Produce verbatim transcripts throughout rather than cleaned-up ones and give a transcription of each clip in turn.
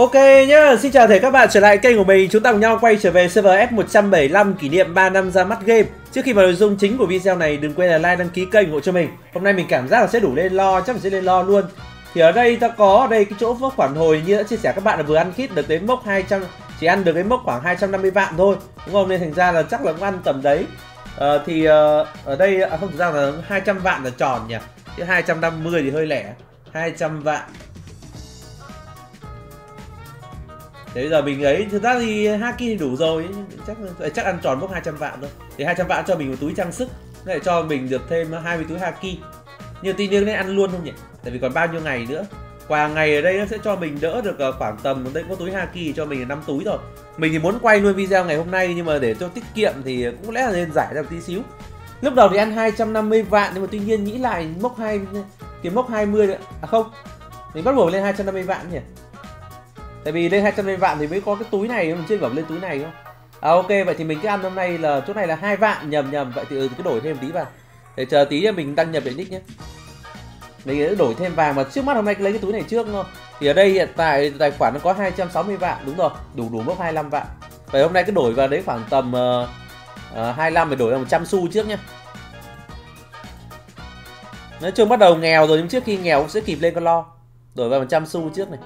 Ok nhá, xin chào thể các bạn trở lại kênh của mình. Chúng ta cùng nhau quay trở về server F một trăm bảy mươi lăm kỷ niệm ba năm ra mắt game. Trước khi vào nội dung chính của video này, đừng quên là like, đăng ký kênh ủng hộ cho mình. Hôm nay mình cảm giác là sẽ đủ lên lo, chắc mình sẽ lên lo luôn. Thì ở đây ta có ở đây cái chỗ mốc phản hồi như đã chia sẻ các bạn là vừa ăn kit được đến mốc hai trăm, chỉ ăn được cái mốc khoảng hai trăm năm mươi vạn thôi, đúng không? Nên thành ra là chắc là cũng ăn tầm đấy. À, thì uh, ở đây à, không, thực ra là hai trăm vạn là tròn nhỉ, chứ hai trăm năm mươi thì hơi lẻ. Hai trăm vạn. Thế bây giờ mình ấy, thực ra thì haki thì đủ rồi, chắc chắc ăn tròn mốc hai trăm vạn thôi. Thì hai trăm vạn cho mình một túi trang sức, lại cho mình được thêm hai mươi túi haki. Nhưng tin nên ăn luôn không nhỉ? Tại vì còn bao nhiêu ngày nữa. Quà ngày ở đây nó sẽ cho mình đỡ được khoảng tầm, đây có túi haki cho mình là năm túi rồi. Mình thì muốn quay luôn video ngày hôm nay, nhưng mà để cho tiết kiệm thì cũng có lẽ là nên giải ra một tí xíu. Lúc đầu thì ăn hai trăm năm mươi vạn, nhưng mà tuy nhiên nghĩ lại mốc hai cái mốc hai mươi nữa. À không, mình bắt buộc lên hai trăm năm mươi vạn nhỉ? Tại vì lên hai trăm năm mươi vạn thì mới có cái túi này, mình chưa bảo lên túi này không? À ok, vậy thì mình cứ ăn hôm nay là chỗ này là hai vạn, nhầm nhầm, vậy thì ừ, cứ đổi thêm tí vào. Để chờ tí mình đăng nhập để nick nhé. Mình sẽ đổi thêm vàng, mà trước mắt hôm nay cứ lấy cái túi này trước thôi. Thì ở đây hiện tại tài khoản nó có hai trăm sáu mươi vạn, đúng rồi, đủ đủ mốc hai mươi lăm vạn. Vậy hôm nay cứ đổi vào đấy khoảng tầm uh, uh, hai mươi lăm, phải đổi ra một trăm xu trước nhé. Nói chung bắt đầu nghèo rồi, nhưng trước khi nghèo cũng sẽ kịp lên con lo. Đổi vào một trăm xu trước này.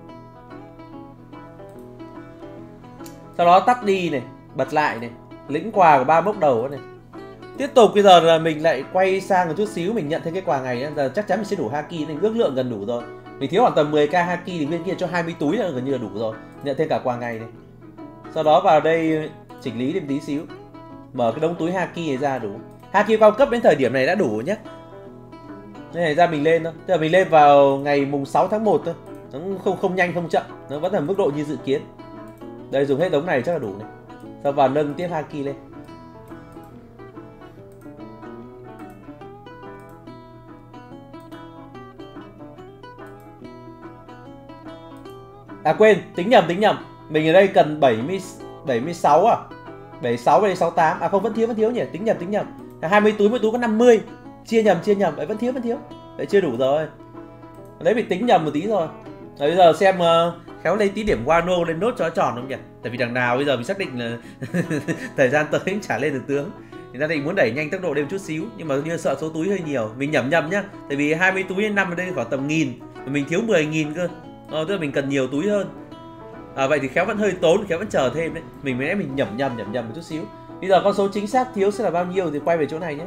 Sau đó tắt đi này, bật lại này, lĩnh quà của ba mốc đầu này. Tiếp tục bây giờ là mình lại quay sang một chút xíu, mình nhận thêm cái quà ngày, giờ chắc chắn mình sẽ đủ haki, nên ước lượng gần đủ rồi. Mình thiếu khoảng tầm mười k haki thì bên kia cho hai mươi túi là gần như là đủ rồi. Nhận thêm cả quà ngày này. Sau đó vào đây chỉnh lý thêm tí xíu, mở cái đống túi haki này ra đủ. Haki cao cấp đến thời điểm này đã đủ nhé. Nên này ra mình lên thôi, tức là mình lên vào ngày mùng sáu tháng một thôi. Nó không không nhanh không chậm, nó vẫn là mức độ như dự kiến. Đây dùng hết đống này chắc là đủ này. Sau vào nâng tiếp haki lên. À quên, tính nhầm tính nhầm. Mình ở đây cần bảy mươi, bảy mươi sáu à? bảy mươi sáu hay sáu mươi tám. À không, vẫn thiếu vẫn thiếu nhỉ, tính nhầm tính nhầm. hai mươi túi, mỗi túi có năm mươi. Chia nhầm chia nhầm, vậy vẫn thiếu vẫn thiếu. Vậy chưa đủ rồi. Đấy mình tính nhầm một tí rồi. Rồi bây giờ xem uh, khéo lấy tí điểm Wano lên nốt cho nó tròn không nhỉ? Tại vì đằng nào bây giờ mình xác định là thời gian tới cũng chả lên được tướng. Thì gia định muốn đẩy nhanh tốc độ lên một chút xíu, nhưng mà như sợ số túi hơi nhiều. Mình nhầm nhầm nhá. Tại vì hai mươi túi lên năm ở đây khoảng tầm nghìn, mình thiếu mười nghìn cơ. Ờ, tức là mình cần nhiều túi hơn. À, vậy thì khéo vẫn hơi tốn, khéo vẫn chờ thêm đấy. Mình mới mình nhầm nhầm nhầm nhầm một chút xíu. Bây giờ con số chính xác thiếu sẽ là bao nhiêu thì quay về chỗ này nhé.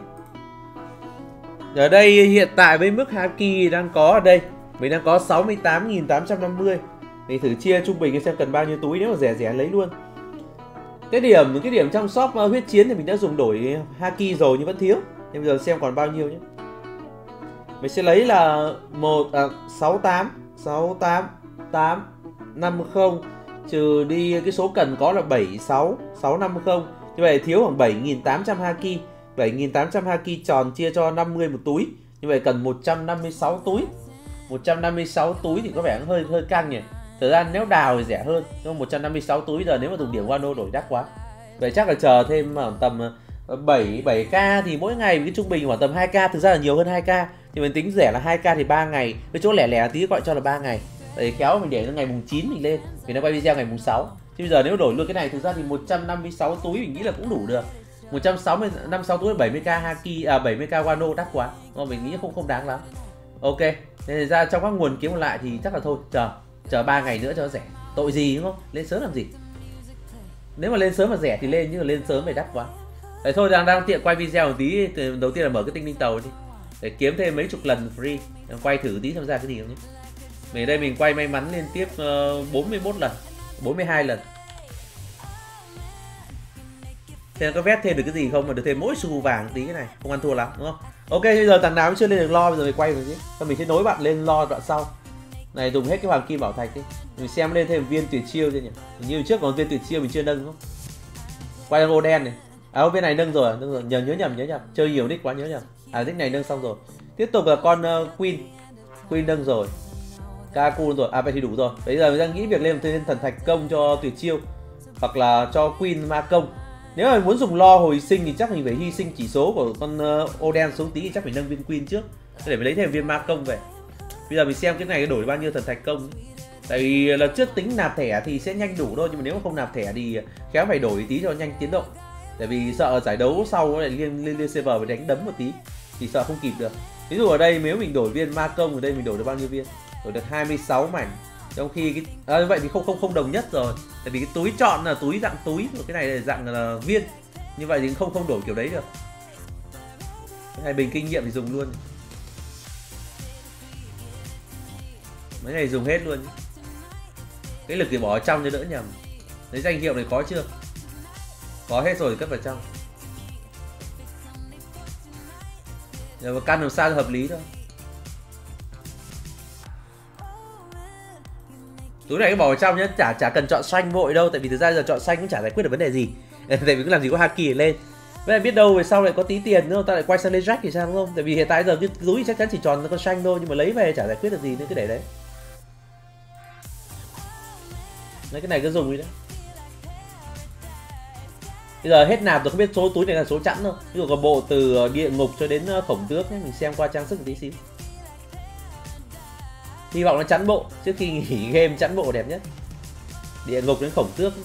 Ở đây hiện tại với mức haki đang có ở đây, mình đang có sáu mươi tám nghìn tám trăm năm mươi. Mình thử chia trung bình xem cần bao nhiêu túi, nếu mà rẻ rẻ lấy luôn. Cái điểm cái điểm trong shop uh, huyết chiến thì mình đã dùng đổi haki rồi nhưng vẫn thiếu. Nhưng bây giờ xem còn bao nhiêu nhé. Mình sẽ lấy là một à, sáu tám sáu tám tám năm không trừ đi cái số cần có là bảy sáu sáu năm không. Như vậy thiếu khoảng bảy nghìn tám trăm haki. bảy nghìn tám trăm haki tròn chia cho năm mươi một túi. Như vậy cần một trăm năm mươi sáu túi. một trăm năm mươi sáu túi thì có vẻ hơi hơi căng nhỉ. Thời gian nếu đào thì rẻ hơn, nhưng một trăm năm mươi sáu túi giờ nếu mà dùng điểm Wano đổi đắt quá. Vậy chắc là chờ thêm tầm bảy bảy k thì mỗi ngày cái trung bình khoảng tầm hai k, thực ra là nhiều hơn hai k. Thì mình tính rẻ là hai k thì ba ngày, cái chỗ lẻ lẻ tí gọi cho là ba ngày. Vậy kéo mình để đến ngày mùng chín mình lên, vì nó quay video ngày mùng sáu. Chứ bây giờ nếu đổi luôn cái này thực ra thì một trăm năm mươi sáu túi mình nghĩ là cũng đủ được. một trăm sáu mươi năm mươi sáu túi là bảy mươi k haki, à bảy mươi k Wano đắt quá. Nên mình nghĩ không không đáng lắm. Ok, nên ra trong các nguồn kiếm còn lại thì chắc là thôi, chờ chờ ba ngày nữa cho nó rẻ. Tội gì đúng không? Lên sớm làm gì? Nếu mà lên sớm mà rẻ thì lên, nhưng mà lên sớm phải đắt quá. Đấy thôi, đang đang tiện quay video một tí, đầu tiên là mở cái tinh linh tàu đi để kiếm thêm mấy chục lần free. Quay thử tí tham gia cái gì không nhé. Mình ở đây mình quay may mắn liên tiếp uh, bốn mươi mốt lần, bốn mươi hai lần. Thế có vét thêm được cái gì không, mà được thêm mỗi xu vàng tí cái này, không ăn thua lắm đúng không? Ok, bây giờ thằng nào cũng chưa lên được lo, bây giờ mình quay rồi chứ. Thôi mình sẽ nối bạn lên lo đoạn sau. Này dùng hết cái hoàng kim bảo thạch đi. Mình xem lên thêm viên tuyệt chiêu chưa nhỉ? Như trước còn viên tuyệt chiêu mình chưa nâng đúng không? Quay sang ô đen này. À bên này nâng rồi, nâng rồi. Nhớ nhớ nhầm nhớ nhầm. Chơi nhiều nick quá nhớ nhầm. À nick này nâng xong rồi. Tiếp tục là con uh, Queen. Queen nâng rồi. Kaku rồi. À vậy thì đủ rồi. Bây giờ mình đang nghĩ việc lên thêm thần thạch công cho tuyệt chiêu, hoặc là cho Queen ma công. Nếu mà muốn dùng lo hồi sinh thì chắc mình phải hy sinh chỉ số của con uh, ô đen xuống tí, thì chắc phải nâng viên Queen trước để mình lấy thêm viên ma công về. Bây giờ mình xem cái này đổi bao nhiêu thần thạch công. Tại vì lần trước tính nạp thẻ thì sẽ nhanh đủ thôi, nhưng mà nếu mà không nạp thẻ thì khéo phải đổi tí cho nhanh tiến độ. Tại vì sợ giải đấu sau lại liên liên, liên server phải đánh đấm một tí thì sợ không kịp được. Ví dụ ở đây nếu mình đổi viên ma công, ở đây mình đổi được bao nhiêu viên? Đổi được hai mươi sáu mảnh. Trong khi cái à, như vậy thì không không không đồng nhất rồi. Tại vì cái túi chọn là túi dạng túi, cái này là dạng là viên. Như vậy thì không không đổi kiểu đấy được. Cái này bình kinh nghiệm thì dùng luôn. Mấy này dùng hết luôn. Cái lực thì bỏ ở trong cho đỡ nhầm. Lấy danh hiệu này có chưa? Có hết rồi thì cất vào trong. Giờ mà căn làm sao cho hợp lý thôi. Túi này cái bỏ vào trong nhé, chả chả cần chọn xanh vội đâu, tại vì thực ra giờ chọn xanh cũng chả giải quyết được vấn đề gì. Tại vì cứ làm gì có haki lên. Với lại biết đâu về sau lại có tí tiền nữa ta lại quay sang lấy rách thì sao, đúng không? Tại vì hiện tại giờ cái túi chắc chắn chỉ tròn con xanh thôi, nhưng mà lấy về chả giải quyết được gì nữa, cứ để đấy. Đấy, cái này cứ dùng đi đấy. Bây giờ hết nạp rồi, không biết số túi này là số chẵn không. Ví dụ có bộ từ địa ngục cho đến khổng tước nhé, mình xem qua trang sức một tí xíu. Hy vọng nó chẵn bộ, trước khi nghỉ game chẵn bộ đẹp nhất. Địa ngục đến khổng tước.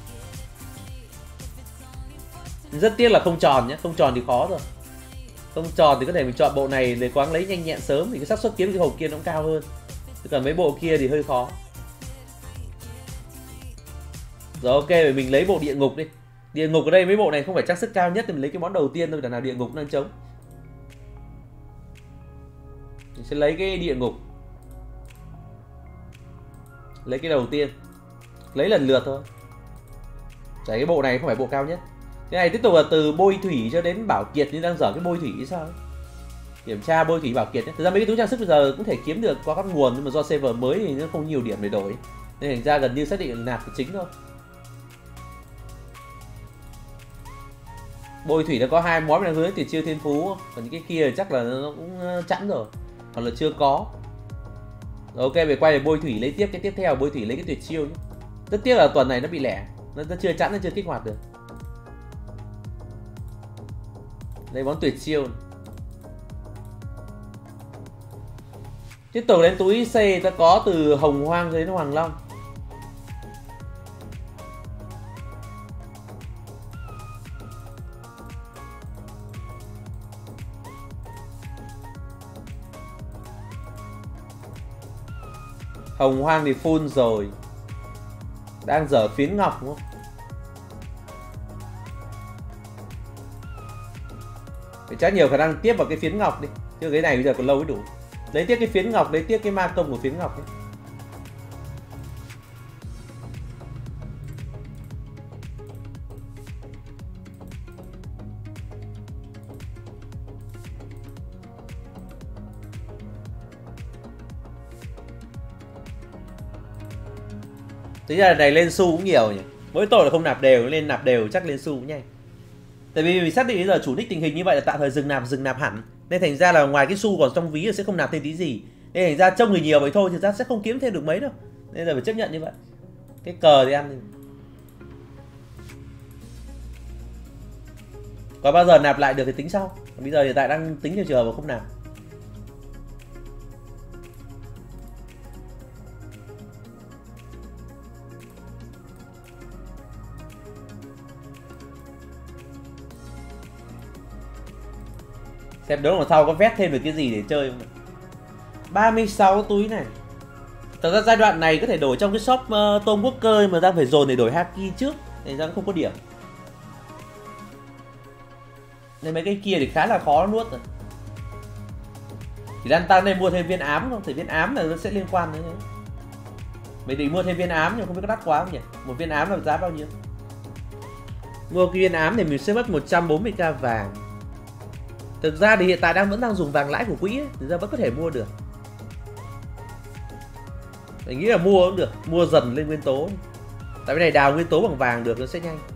Rất tiếc là không tròn nhé, không tròn thì khó rồi. Không tròn thì có thể mình chọn bộ này để quáng lấy nhanh nhẹn sớm thì cái xác suất kiếm cái hộp kia nó cũng cao hơn. Chứ còn mấy bộ kia thì hơi khó. Rồi ok, mình lấy bộ địa ngục đi. Địa ngục ở đây mấy bộ này không phải trang sức cao nhất thì mình lấy cái món đầu tiên thôi, đằng nào địa ngục đang trống. Mình sẽ lấy cái địa ngục. Lấy cái đầu tiên. Lấy lần lượt thôi. Chả cái bộ này không phải bộ cao nhất. Cái này tiếp tục là từ bôi thủy cho đến bảo kiệt, nhưng đang dở cái bôi thủy hay sao ấy. Kiểm tra bôi thủy bảo kiệt ấy. Thực ra mấy cái túi trang sức bây giờ cũng thể kiếm được qua các nguồn, nhưng mà do server mới thì nó không nhiều điểm để đổi, nên thành ra gần như xác định là nạp chính thôi. Bôi thủy nó có hai món đang hướng tuyệt chiêu thiên phú, còn những cái kia chắc là nó cũng chẵn rồi, hoặc là chưa có. Rồi, ok, về quay về bôi thủy lấy tiếp cái tiếp theo, bôi thủy lấy cái tuyệt chiêu nhé. Rất tiếc là tuần này nó bị lẻ, nó, nó chưa chẵn, nó chưa kích hoạt được. Đây món tuyệt chiêu này. Tiếp tục đến túi C ta có từ hồng hoang đến hoàng long. Hồng hoang thì full rồi. Đang dở phiến ngọc đúng không? Phải chắc nhiều khả năng tiếp vào cái phiến ngọc đi. Chứ cái này bây giờ còn lâu mới đủ. Lấy tiếp cái phiến ngọc, lấy tiếp cái ma công của phiến ngọc ấy. Thế ra này lên xu cũng nhiều nhỉ. Mỗi tội là không nạp đều, lên nạp đều chắc lên xu cũng nhanh. Tại vì mình xác định bây giờ chủ nick tình hình như vậy là tạm thời dừng nạp, dừng nạp hẳn. Nên thành ra là ngoài cái xu còn trong ví là sẽ không nạp thêm tí gì. Nên thành ra trông người nhiều vậy thôi, thực ra sẽ không kiếm thêm được mấy đâu. Nên là phải chấp nhận như vậy. Cái cờ thì ăn. Còn bao giờ nạp lại được thì tính sau. Bây giờ hiện tại đang tính theo trường hợp mà không nạp. Xem đấu lần sau có vét thêm được cái gì để chơi không? ba mươi sáu túi này. Thật ra giai đoạn này có thể đổi trong cái shop uh, Tom Walker mà đang phải dồn để đổi haki trước, nên ra không có điểm. Nên mấy cái kia thì khá là khó nuốt rồi. Chỉ đang tăng nên mua thêm viên ám không? Thì viên ám là nó sẽ liên quan đến đấy. Mình định mua thêm viên ám nhưng không biết có đắt quá không nhỉ? Một viên ám là giá bao nhiêu? Mua cái viên ám thì mình sẽ mất một trăm bốn mươi k vàng. Thực ra thì hiện tại đang vẫn đang dùng vàng lãi của quỹ ấy, thực ra vẫn có thể mua được. Mình nghĩ là mua cũng được, mua dần lên nguyên tố. Tại cái này đào nguyên tố bằng vàng được nó sẽ nhanh.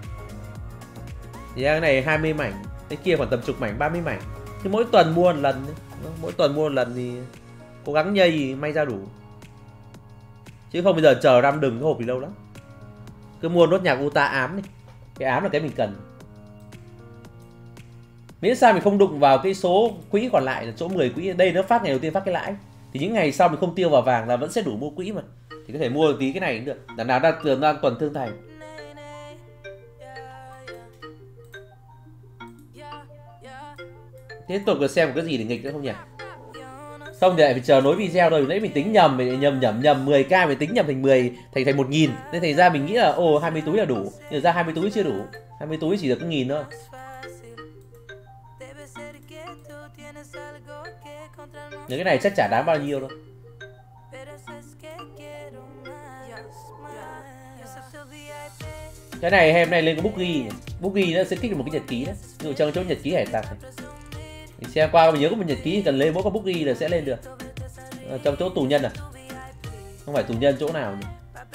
Thì cái này hai mươi mảnh, cái kia khoảng tầm chục mảnh, ba mươi mảnh. Thì mỗi tuần mua một lần, mỗi tuần mua một lần thì cố gắng nhây may ra đủ. Chứ không bây giờ chờ năm đừng cái hộp thì lâu lắm. Cứ mua nốt nhạc Uta ám đi. Cái ám là cái mình cần. Miễn sao mình không đụng vào cái số quỹ còn lại là chỗ mười quỹ. Đây nó phát ngày đầu tiên phát cái lãi. Thì những ngày sau mình không tiêu vào vàng là vẫn sẽ đủ mua quỹ mà. thì có thể mua một tí cái này cũng được. Đằng nào đang thường đang tuần thương thành. Tiếp tục được xem có cái gì để nghịch nữa không nhỉ? Không thì lại phải chờ nối video rồi. Nãy mình tính nhầm, mình nhầm nhầm nhầm mười k mình tính nhầm thành mười thành thành một nghìn. Nên thành ra mình nghĩ là ồ hai mươi túi là đủ. Nhưng ra hai mươi túi chưa đủ. hai mươi túi chỉ được một nghìn thôi. Những cái này chắc chả đáng bao nhiêu đâu. Cái này hôm nay lên cái Bookie, Bookie nó sẽ kích được một cái nhật ký đấy. Ví dụ trong chỗ nhật ký hải tặc này. Thì xem qua mình nhớ có một nhật ký thì cần lên mỗi cái Bookie là sẽ lên được. Trong chỗ tù nhân à? Không phải tù nhân chỗ nào nhỉ?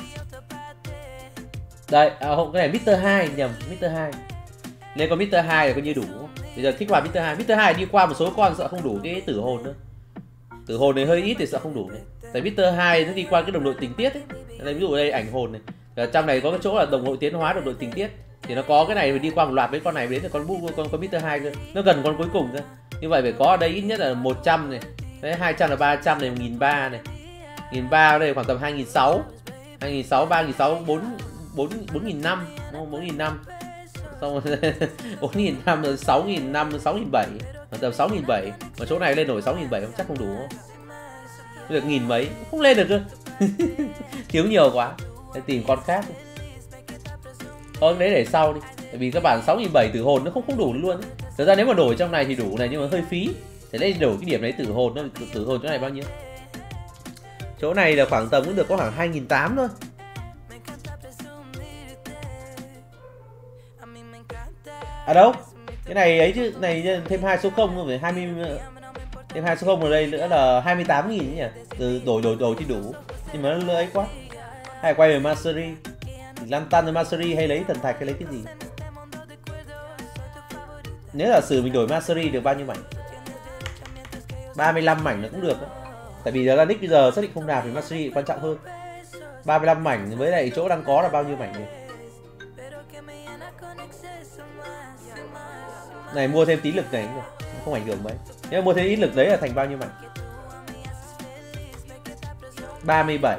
Đây, à, không, cái này mít tơ hai nhầm, mít tơ hai. Lên con mít tơ hai là coi như đủ. Bây giờ kích hoạt mít tơ hai, mít tơ hai đi qua một số con sợ không đủ cái tử hồn nữa. Tử hồn này hơi ít thì sợ không đủ này. Tại mít tơ hai nó đi qua cái đồng đội tình tiết ấy. Đây, ví dụ đây ảnh hồn này. Ở trong này có cái chỗ là đồng đội tiến hóa đồng đội tình tiết. Thì nó có cái này phải đi qua một loạt với con này đến là con bu con con mít tơ hai cơ. Nó gần con cuối cùng cơ. Như vậy phải có ở đây ít nhất là một trăm này. Đấy hai trăm là ba trăm này, một nghìn ba trăm này. một nghìn ba trăm ở đây khoảng tầm hai nghìn sáu trăm. hai nghìn sáu trăm, ba nghìn sáu trăm, bốn bốn bốn nghìn năm trăm, đúng không? bốn nghìn năm trăm. Xong rồi bốn nghìn năm trăm, sáu nghìn năm trăm, sáu nghìn bảy trăm, khoảng tầm sáu nghìn bảy trăm. Mà chỗ này lên nổi sáu nghìn bảy trăm chắc không đủ không? Được nghìn mấy không lên được cơ. Thiếu nhiều quá. Để tìm con khác. Thôi đấy để sau đi. Tại vì các bạn sáu nghìn bảy trăm tử hồn nó không không đủ luôn ấy. Thực ra nếu mà đổi trong này thì đủ này nhưng mà hơi phí. Thế nên đổi cái điểm đấy tử hồn nó tử, tử hồn chỗ này bao nhiêu? Chỗ này là khoảng tầm cũng được có khoảng hai nghìn tám trăm thôi. À đâu? Cái này ấy chứ, này thêm hai số không rồi phải hai mươi, thêm hai số không ở đây nữa là hai mươi tám nghìn nhỉ. Từ đổi đổi đổi thì đủ. Nhưng mà nó ấy quá. Hay quay về Mastery. Lăn tăn với Mastery hay lấy thần thạch hay lấy cái gì? Nếu là sử mình đổi Mastery được bao nhiêu mảnh? ba mươi lăm mảnh nó cũng được đó. Tại vì là nick bây giờ xác định không đạt thì Mastery quan trọng hơn. ba mươi lăm mảnh với lại chỗ đang có là bao nhiêu mảnh nhỉ? Này mua thêm tí lực này cũng được. Không ảnh hưởng mấy. Nếu mua thêm ít lực đấy là thành bao nhiêu mảnh? ba mươi bảy.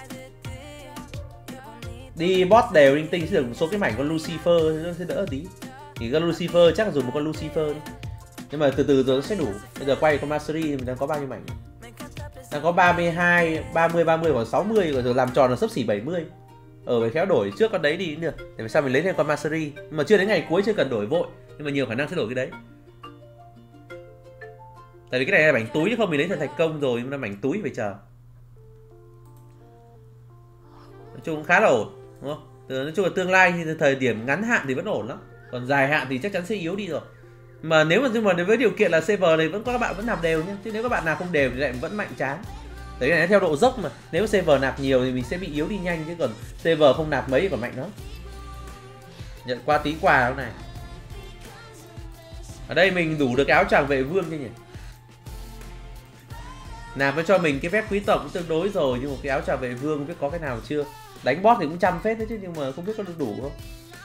Đi boss đều linh tinh sẽ được một số cái mảnh con Lucifer nó sẽ đỡ tí. Thì con Lucifer chắc là dùng một con Lucifer đi. Nhưng mà từ từ rồi nó sẽ đủ. Bây giờ quay con Mastery thì mình đang có bao nhiêu mảnh? Đang có ba mươi hai, ba mươi, ba mươi, khoảng sáu mươi rồi, rồi làm tròn là xấp xỉ bảy mươi. Ở phải khéo đổi trước con đấy đi cũng được. Để sao mình lấy thêm con Mastery. Mà chưa đến ngày cuối chưa cần đổi vội. Nhưng mà nhiều khả năng sẽ đổi cái đấy. Tại vì cái này là mảnh túi chứ không mình lấy thần thành công rồi. Nhưng mà mảnh túi phải chờ. Nói chung cũng khá là ổn. Đúng không? Nói chung là tương lai thì thời điểm ngắn hạn thì vẫn ổn lắm. Còn dài hạn thì chắc chắn sẽ yếu đi rồi. Mà nếu mà nhưng mà với điều kiện là server này vẫn có các bạn vẫn nạp đều nhé. Chứ nếu các bạn nạp không đều thì lại vẫn mạnh chán. Đấy này theo độ dốc mà. Nếu server nạp nhiều thì mình sẽ bị yếu đi nhanh. Chứ còn server không nạp mấy thì còn mạnh lắm. Nhận qua tí quà này. Ở đây mình đủ được cái áo choàng vệ vương chưa nhỉ? Nạp cho mình cái vest quý tộc cũng tương đối rồi. Nhưng một cái áo choàng vệ vương không biết có cái nào chưa. Đánh boss thì cũng trăm phết đấy chứ. Nhưng mà không biết có được đủ không.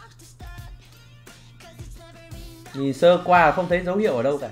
Nhìn sơ qua không thấy dấu hiệu ở đâu cả.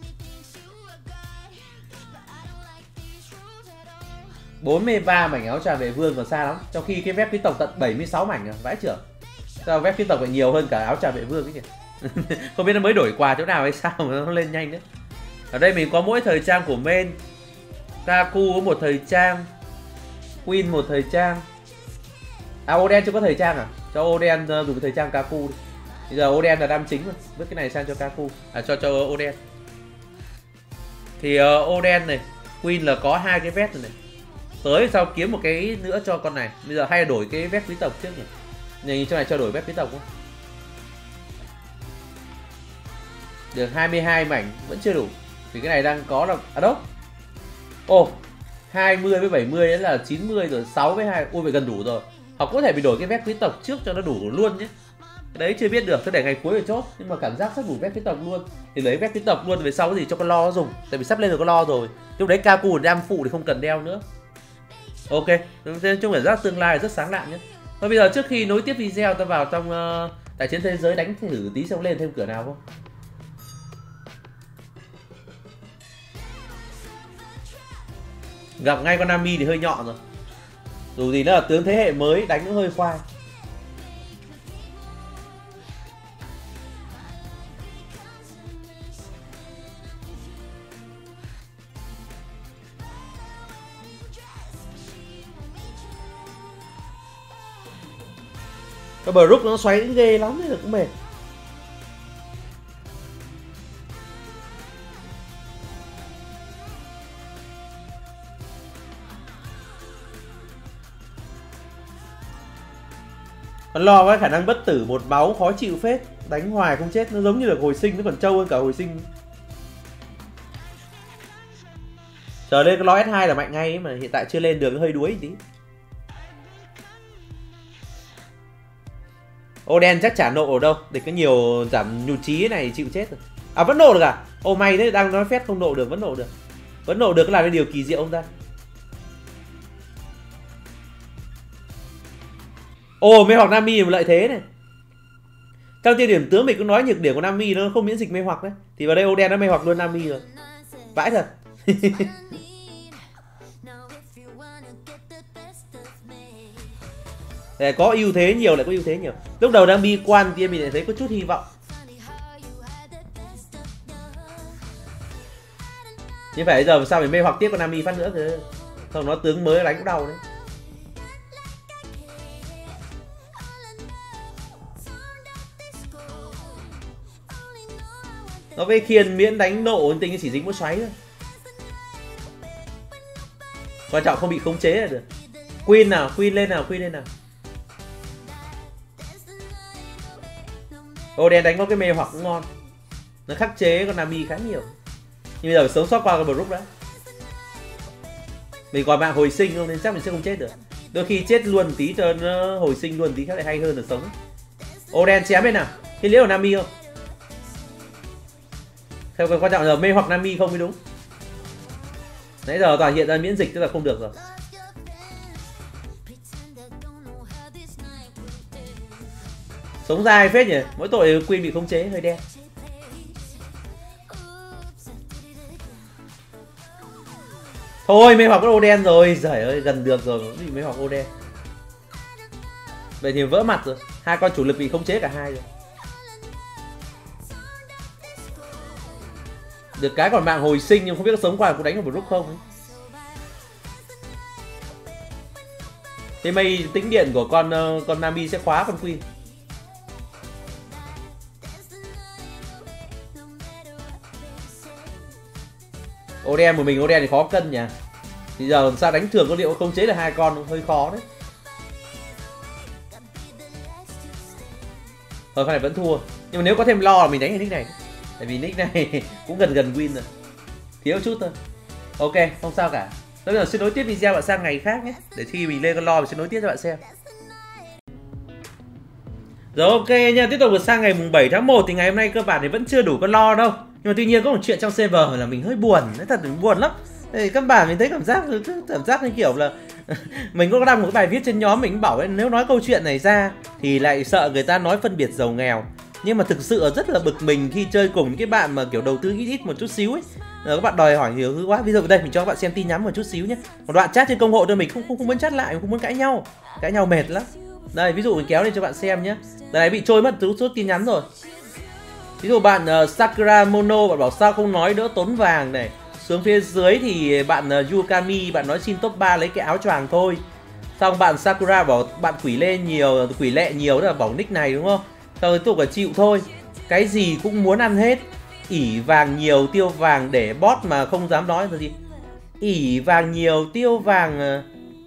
bốn mươi ba mảnh áo choàng vệ vương còn xa lắm. Trong khi cái vest quý tộc tận bảy mươi sáu mảnh à, vãi trưởng. Sao vest quý tộc phải nhiều hơn cả áo choàng vệ vương ấy kìa. Không biết nó mới đổi quà chỗ nào hay sao mà nó lên nhanh đấy. Ở đây mình có mỗi thời trang của main. Kaku có một thời trang. Queen một thời trang. À Oden chưa có thời trang à? Cho Oden dùng thời trang Kaku đi. Bây giờ Oden là đam chính mà. Vứt cái này sang cho Kaku. À cho cho Oden. Thì uh, Oden này, Queen là có hai cái vest rồi này. Tới sau kiếm một cái nữa cho con này. Bây giờ hay là đổi cái vest quý tộc trước nhỉ. Nhìn cho này cho đổi vest quý tộc không? Được hai mươi hai mảnh vẫn chưa đủ. Vì cái này đang có là à đâu. Ồ, hai mươi với bảy mươi đấy là chín mươi rồi, sáu với hai. Ui vậy gần đủ rồi. Hoặc có thể bị đổi cái vest quý tộc trước cho nó đủ luôn nhé. Cái đấy chưa biết được, tôi để ngày cuối rồi chốt. Nhưng mà cảm giác sắp đủ vest quý tộc luôn. Thì lấy vest quý tộc luôn về sau cái gì cho con lo dùng. Tại vì sắp lên rồi con lo rồi. Lúc đấy Kaku đam phụ thì không cần đeo nữa. Ok, nói chung là rất tương lai rất sáng lạng nhé. Và bây giờ trước khi nối tiếp video ta vào trong uh, đại chiến thế giới đánh thử tí xong lên thêm cửa nào không? Gặp ngay con Nami thì hơi nhọn rồi. Dù gì nó là tướng thế hệ mới, đánh cũng hơi khoai. Cái bờ rúc nó xoáy cũng ghê lắm nên là cũng mệt. Còn lo cái khả năng bất tử một máu khó chịu phết. Đánh hoài không chết, nó giống như là hồi sinh, nó còn trâu hơn cả hồi sinh. Chờ lên cái lo S hai là mạnh ngay ấy, mà hiện tại chưa lên được, hơi đuối tí. Ô đen chắc chả nộ ở đâu, để có nhiều giảm nhụt chí này chịu chết rồi. À vẫn nộ được à? Ô may đấy, đang nói phép không nộ được, vẫn nộ được. Vẫn nộ được là cái điều kỳ diệu không ta? Ồ, mê hoặc Nami là một lợi thế này. Trong tiêu điểm tướng mình cũng nói nhược điểm của Nami nó không miễn dịch mê hoặc đấy. Thì vào đây ô đen nó mê hoặc luôn Nami rồi. Vãi thật. Để có ưu thế nhiều, lại có ưu thế nhiều. Lúc đầu đang bi quan kia mình lại thấy có chút hy vọng. Nhưng phải giờ sao phải mê hoặc tiếp con Nami phát nữa cơ. Không nó tướng mới đánh cũng đau đấy. Nó với khiên miễn đánh nộ tính chỉ dính một xoáy thôi. Quan trọng không bị khống chế là được. Queen nào, Queen lên nào, Queen lên nào. Ô đen đánh có cái mê hoặc cũng ngon. Nó khắc chế con Nami khá nhiều. Nhưng bây giờ phải sống sót qua cái Brook đó. Mình còn mạng hồi sinh không nên chắc mình sẽ không chết được. Đôi khi chết luôn tí cho nó hồi sinh luôn tí khác lại hay hơn là sống. Ô đen chém lên nào. Cái liễu của Nami không? Theo cái quan trọng là mê hoặc Nami không mới đúng. Nãy giờ toàn hiện ra miễn dịch tức là không được rồi. Sống dài phết nhỉ, mỗi tội Queen bị khống chế hơi đen. Thôi mê hoặc ô đen rồi, giời ơi gần được rồi cũng bị mê hoặc ô đen. Vậy thì vỡ mặt rồi, hai con chủ lực bị khống chế cả hai rồi. Được cái còn mạng hồi sinh nhưng không biết có sống qua có đánh được một lúc không ấy. Cái mây tĩnh điện của con con Nami sẽ khóa con Queen. Ô đen một mình ô đen thì khó cân nhỉ. Thì giờ sao đánh thường có liệu không chế được hai con hơi khó đấy. Thôi phải vẫn thua. Nhưng mà nếu có thêm lo là mình đánh cái nick này. Tại vì nick này cũng gần gần win rồi. Thiếu chút thôi. Ok, không sao cả. Bây giờ xin nối tiếp video bạn sang ngày khác nhé. Để khi mình lên con lo mình sẽ nối tiếp cho bạn xem. Rồi ok nha, tiếp tục được sang ngày mùng bảy tháng một thì ngày hôm nay cơ bản thì vẫn chưa đủ con lo đâu. Nhưng mà tuy nhiên có một chuyện trong server là mình hơi buồn, nói thật mình buồn lắm. Thì các bạn mình thấy cảm giác cảm giác như kiểu là mình có đăng một cái bài viết trên nhóm mình bảo ấy, nếu nói câu chuyện này ra thì lại sợ người ta nói phân biệt giàu nghèo. Nhưng mà thực sự rất là bực mình khi chơi cùng những cái bạn mà kiểu đầu tư ít ít một chút xíu ấy. Các bạn đòi hỏi nhiều thứ quá. Ví dụ đây mình cho các bạn xem tin nhắn một chút xíu nhé. Một đoạn chat trên công hộ cho mình không không không muốn chat lại, mình không muốn cãi nhau. Cãi nhau mệt lắm. Đây ví dụ mình kéo lên cho bạn xem nhé. Đây này bị trôi mất số, số tin nhắn rồi. Ví dụ bạn uh, Sakura Mono bạn bảo sao không nói đỡ tốn vàng này. Xuống phía dưới thì bạn uh, Yukami bạn nói xin top ba lấy cái áo choàng thôi. Xong bạn Sakura bảo bạn quỷ lên nhiều, quỷ lệ nhiều đó là bảo nick này đúng không? Xong rồi tục là chịu thôi. Cái gì cũng muốn ăn hết. Ỉ vàng nhiều tiêu vàng để bot mà không dám nói là gì. Ỉ vàng nhiều tiêu vàng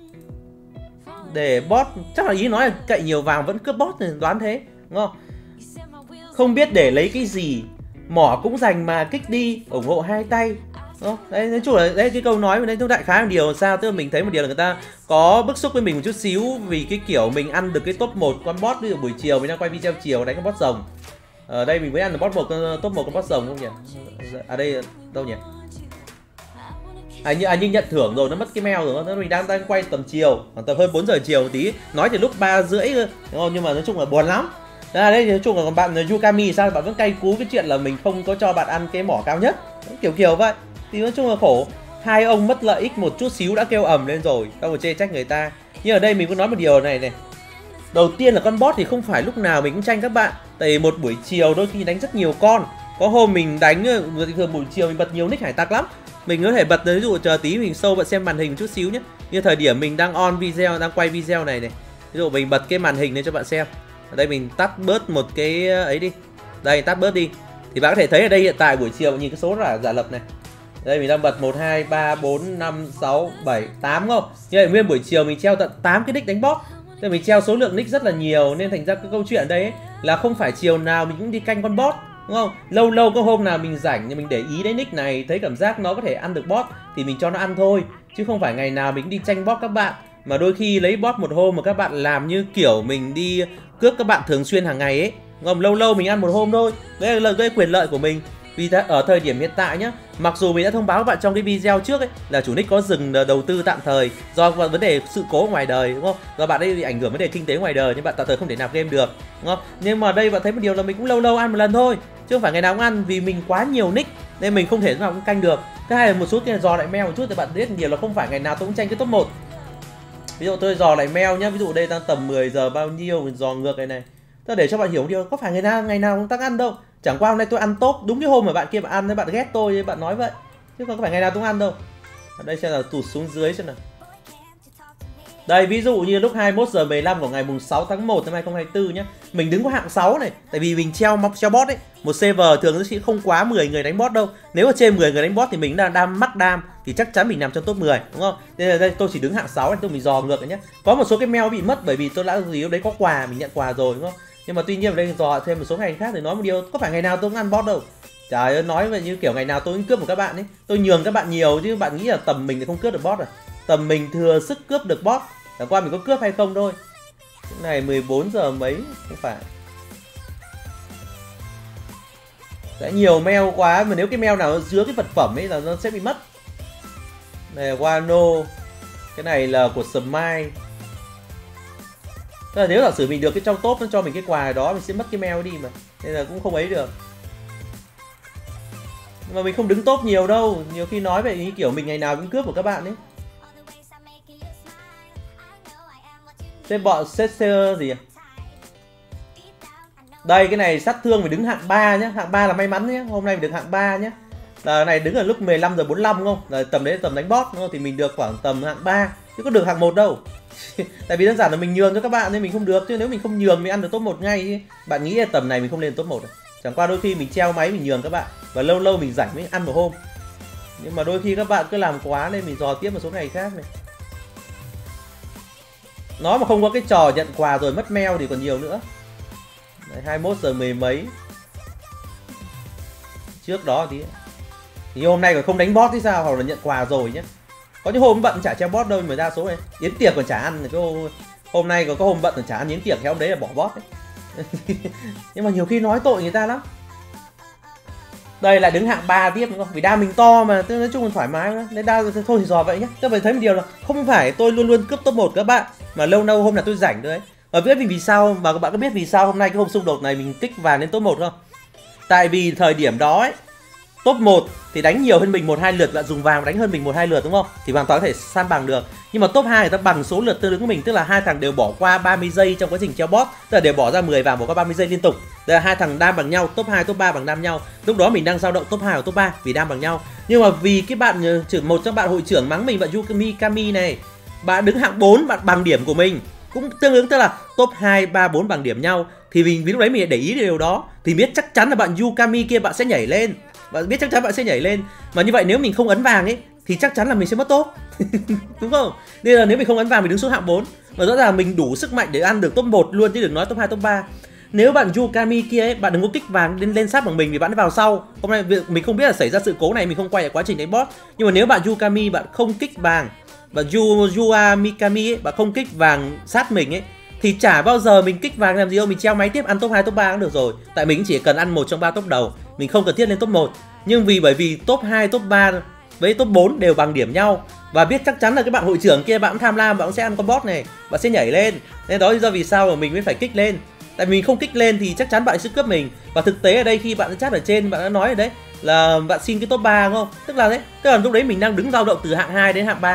để bot, chắc là ý nói là cậy nhiều vàng vẫn cướp bot này, đoán thế đúng không? Không biết để lấy cái gì, mỏ cũng dành mà kích đi, ủng hộ hai tay. Đúng không? Đấy, nói chung là đấy cái câu nói mà đây tôi đại khái một điều là sao, tức là mình thấy một điều là người ta có bức xúc với mình một chút xíu vì cái kiểu mình ăn được cái top một con bot. Ví dụ buổi chiều mình đang quay video chiều đánh con bot rồng. Ở đây mình mới ăn được bot một top một con bot rồng không nhỉ? À đây đâu nhỉ? À, như, à nhưng nhận thưởng rồi nó mất cái mail rồi, nó mình đang đang quay tầm chiều, khoảng tầm hơn bốn giờ chiều một tí, nói từ lúc ba rưỡi đúng không? Nhưng mà nói chung là buồn lắm. Đây, đây nói chung là còn bạn Yukami sao bạn vẫn cay cú cái chuyện là mình không có cho bạn ăn cái mỏ cao nhất, kiểu kiểu vậy. Thì nói chung là khổ, hai ông mất lợi ích một chút xíu đã kêu ầm lên rồi, tao mà chê trách người ta. Nhưng ở đây mình muốn nói một điều này này. Đầu tiên là con bot thì không phải lúc nào mình cũng tranh các bạn. Tại vì một buổi chiều đôi khi đánh rất nhiều con. Có hôm mình đánh thường buổi chiều mình bật nhiều nick hải tặc lắm. Mình có thể bật, ví dụ chờ tí mình sâu bạn xem màn hình chút xíu nhé. Như thời điểm mình đang on video, đang quay video này này. Ví dụ mình bật cái màn hình lên cho bạn xem. Ở đây mình tắt bớt một cái ấy đi. Đây tắt bớt đi. Thì bạn có thể thấy ở đây hiện tại buổi chiều nhìn cái số là giả lập này. Đây mình đang bật một, hai, ba, bốn, năm, sáu, bảy, tám không? Như vậy nguyên buổi chiều mình treo tận tám cái nick đánh bot. Nên mình treo số lượng nick rất là nhiều. Nên thành ra cái câu chuyện đây ấy, là không phải chiều nào mình cũng đi canh con bot, đúng không? Lâu lâu có hôm nào mình rảnh thì mình để ý đến nick này, thấy cảm giác nó có thể ăn được bot thì mình cho nó ăn thôi. Chứ không phải ngày nào mình cũng đi tranh bot các bạn. Mà đôi khi lấy bot một hôm mà các bạn làm như kiểu mình đi cướp các bạn thường xuyên hàng ngày ấy. Ngầm lâu lâu mình ăn một hôm thôi. Đấy là cái quyền lợi của mình. Vì thế ở thời điểm hiện tại nhá, mặc dù mình đã thông báo các bạn trong cái video trước ấy là chủ nick có dừng đầu tư tạm thời do vấn đề sự cố ngoài đời, đúng không? Do bạn ấy bị ảnh hưởng vấn đề kinh tế ngoài đời nhưng bạn tạm thời không thể nạp game được, đúng không? Nhưng mà đây bạn thấy một điều là mình cũng lâu lâu ăn một lần thôi, chứ không phải ngày nào cũng ăn, vì mình quá nhiều nick nên mình không thể lúc nào cũng canh được. Thứ hai là một số cái dò lại mail một chút thì bạn biết điều là không phải ngày nào tôi cũng tranh cái top một. Ví dụ tôi dò lại mail nhá, ví dụ đây đang tầm mười giờ bao nhiêu mình dò ngược cái này. Tôi để cho bạn hiểu điều có phải ngày nào ngày nào cũng tăng ăn đâu. Chẳng qua hôm nay tôi ăn top đúng cái hôm mà bạn kia bạn ăn, bạn ghét tôi bạn nói vậy. Chứ không có phải ngày nào tôi ăn đâu. Ở đây xem là tụt xuống dưới xem nào. Đây ví dụ như lúc hai mươi mốt giờ mười lăm của ngày mùng sáu tháng một năm hai nghìn không trăm hai mươi tư nhá. Mình đứng có hạng sáu này, tại vì mình treo móc treo bot ấy. Một server thường nó sẽ không quá mười người đánh bot đâu. Nếu mà trên mười người đánh bot thì mình đang đam mắc đam thì chắc chắn mình nằm trong top mười, đúng không? Nên là đây tôi chỉ đứng hạng sáu này, tôi mình dò ngược rồi nhé. Có một số cái mail bị mất bởi vì tôi đã gì đấy có quà, mình nhận quà rồi, đúng không? Nhưng mà tuy nhiên ở đây dò thêm một số ngày khác thì nói một điều, có phải ngày nào tôi cũng ăn bot đâu. Trời ơi, nói về như kiểu ngày nào tôi cũng cướp của các bạn ấy. Tôi nhường các bạn nhiều chứ bạn nghĩ là tầm mình thì không cướp được bot à? Tầm mình thừa sức cướp được bot. Chẳng qua mình có cướp hay không thôi. Cái này mười bốn giờ mấy không phải. Đã nhiều mail quá, mà nếu cái mail nào dưới cái vật phẩm ấy là nó sẽ bị mất. Này là Wano. Cái này là của Smile. Tức là nếu giả sử mình được cái trong top nó cho mình cái quà đó mình sẽ mất cái mail đi mà. Nên là cũng không ấy được. Mà mình không đứng top nhiều đâu. Nhiều khi nói vậy như kiểu mình ngày nào cũng cướp của các bạn ấy. Thế bọn xê xê gì à? Đây cái này sát thương phải đứng hạng ba nhé. Hạng ba là may mắn nhé. Hôm nay mình được hạng ba nhé. Là này đứng ở lúc mười lăm giờ bốn mươi lăm không? Là tầm đấy tầm đánh bot đúng không? Thì mình được khoảng tầm hạng ba. Chứ có được hạng một đâu. Tại vì đơn giản là mình nhường cho các bạn nên mình không được. Chứ nếu mình không nhường mình ăn được top một ngay chứ. Bạn nghĩ là tầm này mình không lên top một à? Chẳng qua đôi khi mình treo máy mình nhường các bạn. Và lâu lâu mình rảnh mới ăn một hôm. Nhưng mà đôi khi các bạn cứ làm quá nên mình dò tiếp một số ngày khác này. Nó mà không có cái trò nhận quà rồi mất mail thì còn nhiều nữa. Đấy, hai mươi mốt giờ mười mấy. Trước đó tí. Thì hôm nay còn không đánh bot thì sao, hoặc là nhận quà rồi nhé. Có những hôm bận chả treo bot đâu, mà đa số này yến tiệc còn chả ăn. Cái hôm, hôm nay có, có hôm bận còn chả ăn yến tiệc, theo hôm đấy là bỏ bot đấy. Nhưng mà nhiều khi nói tội người ta lắm. Đây lại đứng hạng ba tiếp đúng không? Vì đam mình to mà, tôi nói chung là thoải mái. Nên đa thôi thì dò vậy nhé. Các bạn thấy một điều là không phải tôi luôn luôn cướp top một các bạn, mà lâu lâu hôm nào tôi rảnh thôi ấy. Và biết vì sao mà các bạn có biết vì sao hôm nay cái hôm xung đột này mình kích vàng lên top một không? Tại vì thời điểm đó ấy, top một thì đánh nhiều hơn mình một hai lượt, bạn dùng vàng đánh hơn mình một hai lượt đúng không? Thì hoàn toàn có thể san bằng được. Nhưng mà top hai người ta bằng số lượt tương ứng của mình, tức là hai thằng đều bỏ qua ba mươi giây trong quá trình treo bot, tức là đều bỏ ra mười vàng bỏ qua ba mươi giây liên tục. Tức là hai thằng đam bằng nhau, top hai, top ba bằng đam nhau. Lúc đó mình đang dao động top hai và top ba vì đam bằng nhau. Nhưng mà vì cái bạn trưởng một trong bạn hội trưởng mắng mình, bạn Yukami Kami này, bạn đứng hạng bốn, bạn bằng điểm của mình. Cũng tương ứng, tức là top hai, ba, bốn bằng điểm nhau. Thì mình vì lúc đấy mình để ý điều đó thì biết chắc chắn là bạn Yukami kia bạn sẽ nhảy lên. Bạn biết chắc chắn bạn sẽ nhảy lên. Mà như vậy nếu mình không ấn vàng ấy thì chắc chắn là mình sẽ mất top. Đúng không? Nên là nếu mình không ấn vàng mình đứng xuống hạng bốn. Và rõ ràng mình đủ sức mạnh để ăn được top một luôn, chứ đừng nói top hai, top ba. Nếu bạn Yukami kia ấy, bạn đừng có kích vàng lên lên sát bằng mình vì bạn vào sau. Hôm nay mình không biết là xảy ra sự cố này, mình không quay ở quá trình đánh boss. Nhưng mà nếu bạn Yukami bạn không kích vàng, và Yu Yua Mikami ấy, bạn không kích vàng sát mình ấy, thì chả bao giờ mình kích vàng làm gì đâu, mình treo máy tiếp ăn top hai, top ba cũng được rồi. Tại mình chỉ cần ăn một trong ba top đầu, mình không cần thiết lên top một. Nhưng vì bởi vì top hai, top ba với top bốn đều bằng điểm nhau, và biết chắc chắn là cái bạn hội trưởng kia bạn cũng tham lam, bạn cũng sẽ ăn con boss này, bạn sẽ nhảy lên. Nên đó là do vì sao mà mình mới phải kích lên. Tại vì mình không kích lên thì chắc chắn bạn sẽ cướp mình. Và thực tế ở đây khi bạn chat ở trên bạn đã nói ở đấy là bạn xin cái top ba đúng không? Tức là đấy, tức là lúc đấy mình đang đứng dao động từ hạng hai đến hạng ba.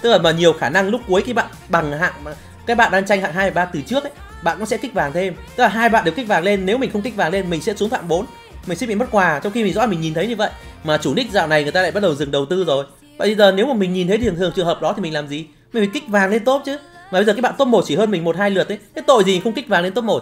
Tức là mà nhiều khả năng lúc cuối khi bạn bằng hạng mà các bạn đang tranh hạng hai ba từ trước ấy, bạn cũng sẽ kích vàng thêm. Tức là hai bạn đều kích vàng lên, nếu mình không kích vàng lên mình sẽ xuống hạng bốn, mình sẽ bị mất quà, trong khi mình rõ ràng mình nhìn thấy như vậy. Mà chủ nick dạo này người ta lại bắt đầu dừng đầu tư rồi. Bây giờ nếu mà mình nhìn thấy thường thường trường hợp đó thì mình làm gì? Mình phải kích vàng lên top chứ. Mà bây giờ các bạn top một chỉ hơn mình một hai lượt ấy, thế tội gì không kích vàng lên top một.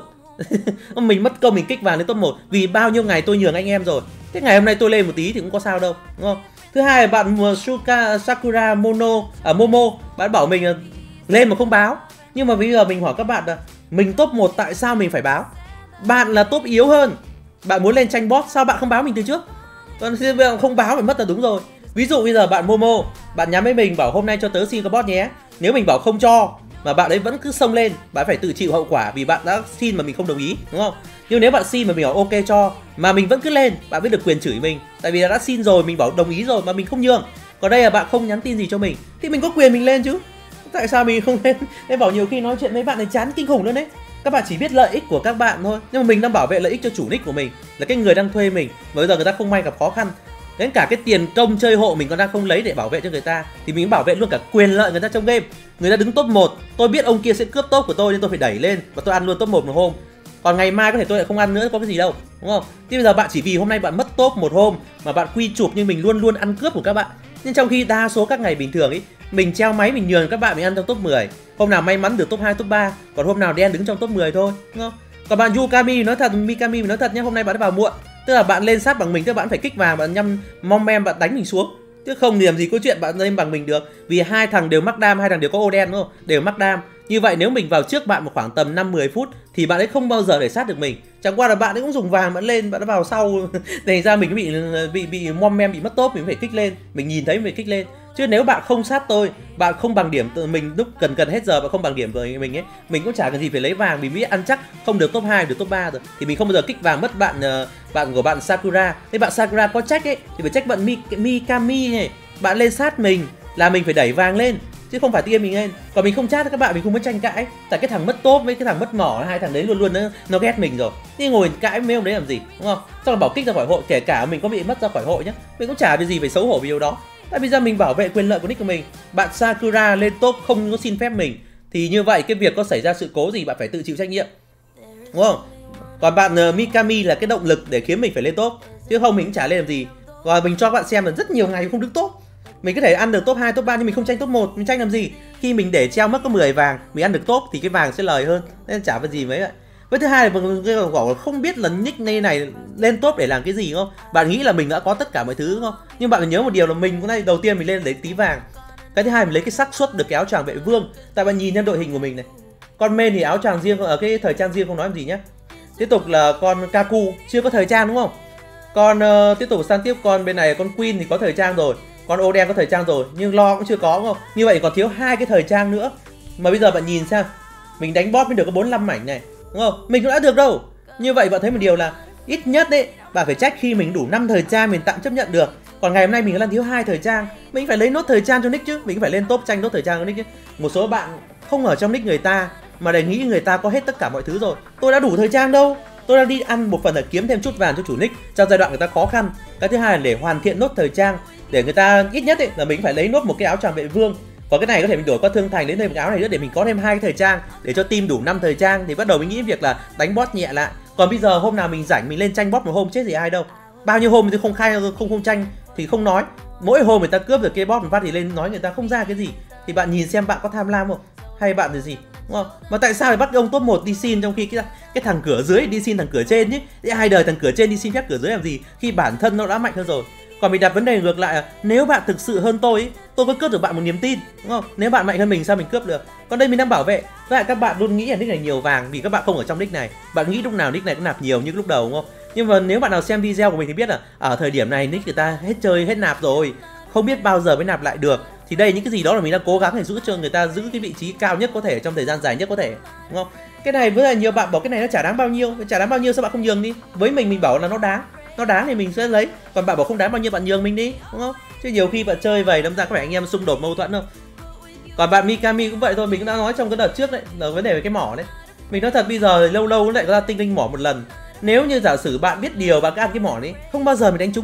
Mình mất công mình kích vàng lên top một vì bao nhiêu ngày tôi nhường anh em rồi. Thế ngày hôm nay tôi lên một tí thì cũng có sao đâu, đúng không? Thứ hai là bạn Suka Sakura Mono à Momo, bạn bảo mình lên mà không báo. Nhưng mà bây giờ mình hỏi các bạn là mình top một tại sao mình phải báo? Bạn là top yếu hơn, bạn muốn lên tranh boss sao bạn không báo mình từ trước? Còn bây giờ không báo phải mất là đúng rồi. Ví dụ bây giờ bạn Momo, bạn nhắn với mình bảo hôm nay cho tớ xin cái boss nhé. Nếu mình bảo không cho mà bạn ấy vẫn cứ xông lên, bạn phải tự chịu hậu quả vì bạn đã xin mà mình không đồng ý, đúng không? Nhưng nếu bạn xin mà mình bảo ok cho mà mình vẫn cứ lên, bạn mới được quyền chửi mình, tại vì đã xin rồi, mình bảo đồng ý rồi mà mình không nhường. Còn đây là bạn không nhắn tin gì cho mình thì mình có quyền mình lên chứ. Tại sao mình không lên? Em bảo nhiều khi nói chuyện với bạn này chán kinh khủng luôn đấy. Các bạn chỉ biết lợi ích của các bạn thôi, nhưng mà mình đang bảo vệ lợi ích cho chủ nick của mình, là cái người đang thuê mình. Mà bây giờ người ta không may gặp khó khăn, đến cả cái tiền công chơi hộ mình còn đang không lấy để bảo vệ cho người ta, thì mình bảo vệ luôn cả quyền lợi người ta trong game. Người ta đứng top một, tôi biết ông kia sẽ cướp top của tôi nên tôi phải đẩy lên và tôi ăn luôn top một một hôm. Còn ngày mai có thể tôi lại không ăn nữa, có cái gì đâu, đúng không? Thì bây giờ bạn chỉ vì hôm nay bạn mất top một hôm mà bạn quy chụp nhưng mình luôn luôn ăn cướp của các bạn. Nhưng trong khi đa số các ngày bình thường ấy, mình treo máy mình nhường các bạn mình ăn trong top mười. Hôm nào may mắn được top hai, top ba, còn hôm nào đen đứng trong top mười thôi, đúng không? Còn bạn Yukami nói thật, Mikami nói thật nhé, hôm nay bạn đã vào muộn. Tức là bạn lên sát bằng mình, tức là bạn phải kích vàng, bạn nhăm mong mem bạn đánh mình xuống. Chứ không thì làm gì có chuyện bạn lên bằng mình được. Vì hai thằng đều mắc đam, hai thằng đều có ô đen đúng không? Đều mắc đam. Như vậy nếu mình vào trước bạn một khoảng tầm năm mười phút thì bạn ấy không bao giờ để sát được mình. Chẳng qua là bạn ấy cũng dùng vàng bạn lên, bạn đã vào sau thành ra mình bị bị bị mom mem bị mất top, mình phải kích lên. Mình nhìn thấy mình phải kích lên. Chứ nếu bạn không sát tôi, bạn không bằng điểm từ mình lúc cần cần hết giờ, bạn không bằng điểm với mình ấy, mình cũng chả cần gì phải lấy vàng, mình biết ăn chắc không được top hai được top ba rồi thì mình không bao giờ kích vàng mất bạn uh, bạn của bạn Sakura. Thế bạn Sakura có trách ấy thì phải trách bạn Mi, Mikami này, bạn lên sát mình là mình phải đẩy vàng lên chứ không phải tiên mình lên. Còn mình không chat các bạn, mình không muốn tranh cãi, tại cái thằng mất top với cái thằng mất mỏ, hai thằng đấy luôn luôn nó, nó ghét mình rồi, nhưng ngồi cãi mấy ông đấy làm gì, đúng không? Xong rồi bảo kích ra khỏi hội, kể cả mình có bị mất ra khỏi hội nhá, mình cũng chả vì gì phải xấu hổ vì điều đó. Tại bây giờ mình bảo vệ quyền lợi của nick của mình, bạn Sakura lên top không có xin phép mình thì như vậy cái việc có xảy ra sự cố gì bạn phải tự chịu trách nhiệm, đúng không? Còn bạn uh, Mikami là cái động lực để khiến mình phải lên top, chứ không mình cũng chả lên làm gì. Và mình cho các bạn xem là rất nhiều ngày không đứng top, mình có thể ăn được top hai, top ba nhưng mình không tranh top một, mình tranh làm gì? Khi mình để treo mất có mười vàng, mình ăn được top thì cái vàng sẽ lời hơn, nên chả có gì mấy vậy. Với thứ hai là mình không biết là nick này này lên top để làm cái gì, đúng không? Bạn nghĩ là mình đã có tất cả mọi thứ, đúng không? Nhưng bạn phải nhớ một điều là mình hôm nay đầu tiên mình lên lấy tí vàng. Cái thứ hai mình lấy cái xác suất được cái áo choàng vệ vương. Tại bạn nhìn thêm đội hình của mình này. Con main thì áo choàng riêng, ở cái thời trang riêng không nói làm gì nhá. Tiếp tục là con Kaku chưa có thời trang đúng không? Con uh, tiếp tục sang tiếp con bên này con Queen thì có thời trang rồi. Con ô đen có thời trang rồi nhưng lo cũng chưa có, đúng không? Như vậy còn thiếu hai cái thời trang nữa. Mà bây giờ bạn nhìn xem, mình đánh boss mới được có bốn mươi lăm mảnh này, đúng không? Mình cũng đã được đâu. Như vậy bạn thấy một điều là ít nhất đấy, bạn phải trách khi mình đủ năm thời trang mình tạm chấp nhận được. Còn ngày hôm nay mình đang thiếu hai thời trang, mình phải lấy nốt thời trang cho nick chứ, mình phải lên top tranh nốt thời trang cho nick chứ. Một số bạn không ở trong nick người ta mà để nghĩ người ta có hết tất cả mọi thứ rồi. Tôi đã đủ thời trang đâu. Tôi đang đi ăn một phần là kiếm thêm chút vàng cho chủ nick trong giai đoạn người ta khó khăn. Cái thứ hai là để hoàn thiện nốt thời trang, để người ta ít nhất ấy, là mình phải lấy nốt một cái áo choàng vệ vương. Còn cái này có thể mình đổi qua thương thành đến thêm cái áo này nữa để mình có thêm hai cái thời trang, để cho team đủ năm thời trang thì bắt đầu mình nghĩ việc là đánh boss nhẹ lại. Còn bây giờ hôm nào mình rảnh mình lên tranh boss một hôm chết gì ai đâu. Bao nhiêu hôm thì không khai không không tranh thì không nói. Mỗi hôm người ta cướp được cái boss một phát thì lên nói người ta không ra cái gì. Thì bạn nhìn xem bạn có tham lam không? Hay bạn là gì? Đúng không? Mà tại sao lại bắt ông top một đi xin trong khi cái cái thằng cửa dưới đi xin thằng cửa trên chứ? Hai đời thằng cửa trên đi xin phép cửa dưới làm gì khi bản thân nó đã mạnh hơn rồi. Còn mình đặt vấn đề ngược lại là nếu bạn thực sự hơn tôi ấy, tôi có cướp được bạn một niềm tin, đúng không? Nếu bạn mạnh hơn mình sao mình cướp được? Còn đây mình đang bảo vệ. Với lại các bạn luôn nghĩ là nick này nhiều vàng vì các bạn không ở trong nick này. Bạn nghĩ lúc nào nick này cũng nạp nhiều như lúc đầu, đúng không? Nhưng mà nếu bạn nào xem video của mình thì biết là ở thời điểm này nick người ta hết chơi hết nạp rồi, không biết bao giờ mới nạp lại được. Thì đây những cái gì đó là mình đang cố gắng để giữ cho người ta giữ cái vị trí cao nhất có thể trong thời gian dài nhất có thể, đúng không? Cái này với là nhiều bạn bảo cái này nó chả đáng bao nhiêu, chả đáng bao nhiêu sao bạn không nhường đi? Với mình mình bảo là nó đáng. Nó đáng thì mình sẽ lấy, còn bạn bảo không đáng bao nhiêu bạn nhường mình đi, đúng không? Chứ nhiều khi bạn chơi vậy đâm ra có phải anh em xung đột mâu thuẫn không? Còn bạn Mikami cũng vậy thôi, mình cũng đã nói trong cái đợt trước đấy, là vấn đề về cái mỏ đấy. Mình nói thật bây giờ lâu lâu lại có ra tinh linh mỏ một lần. Nếu như giả sử bạn biết điều bạn cứ ăn cái mỏ đấy, không bao giờ mình đánh trúng bạn.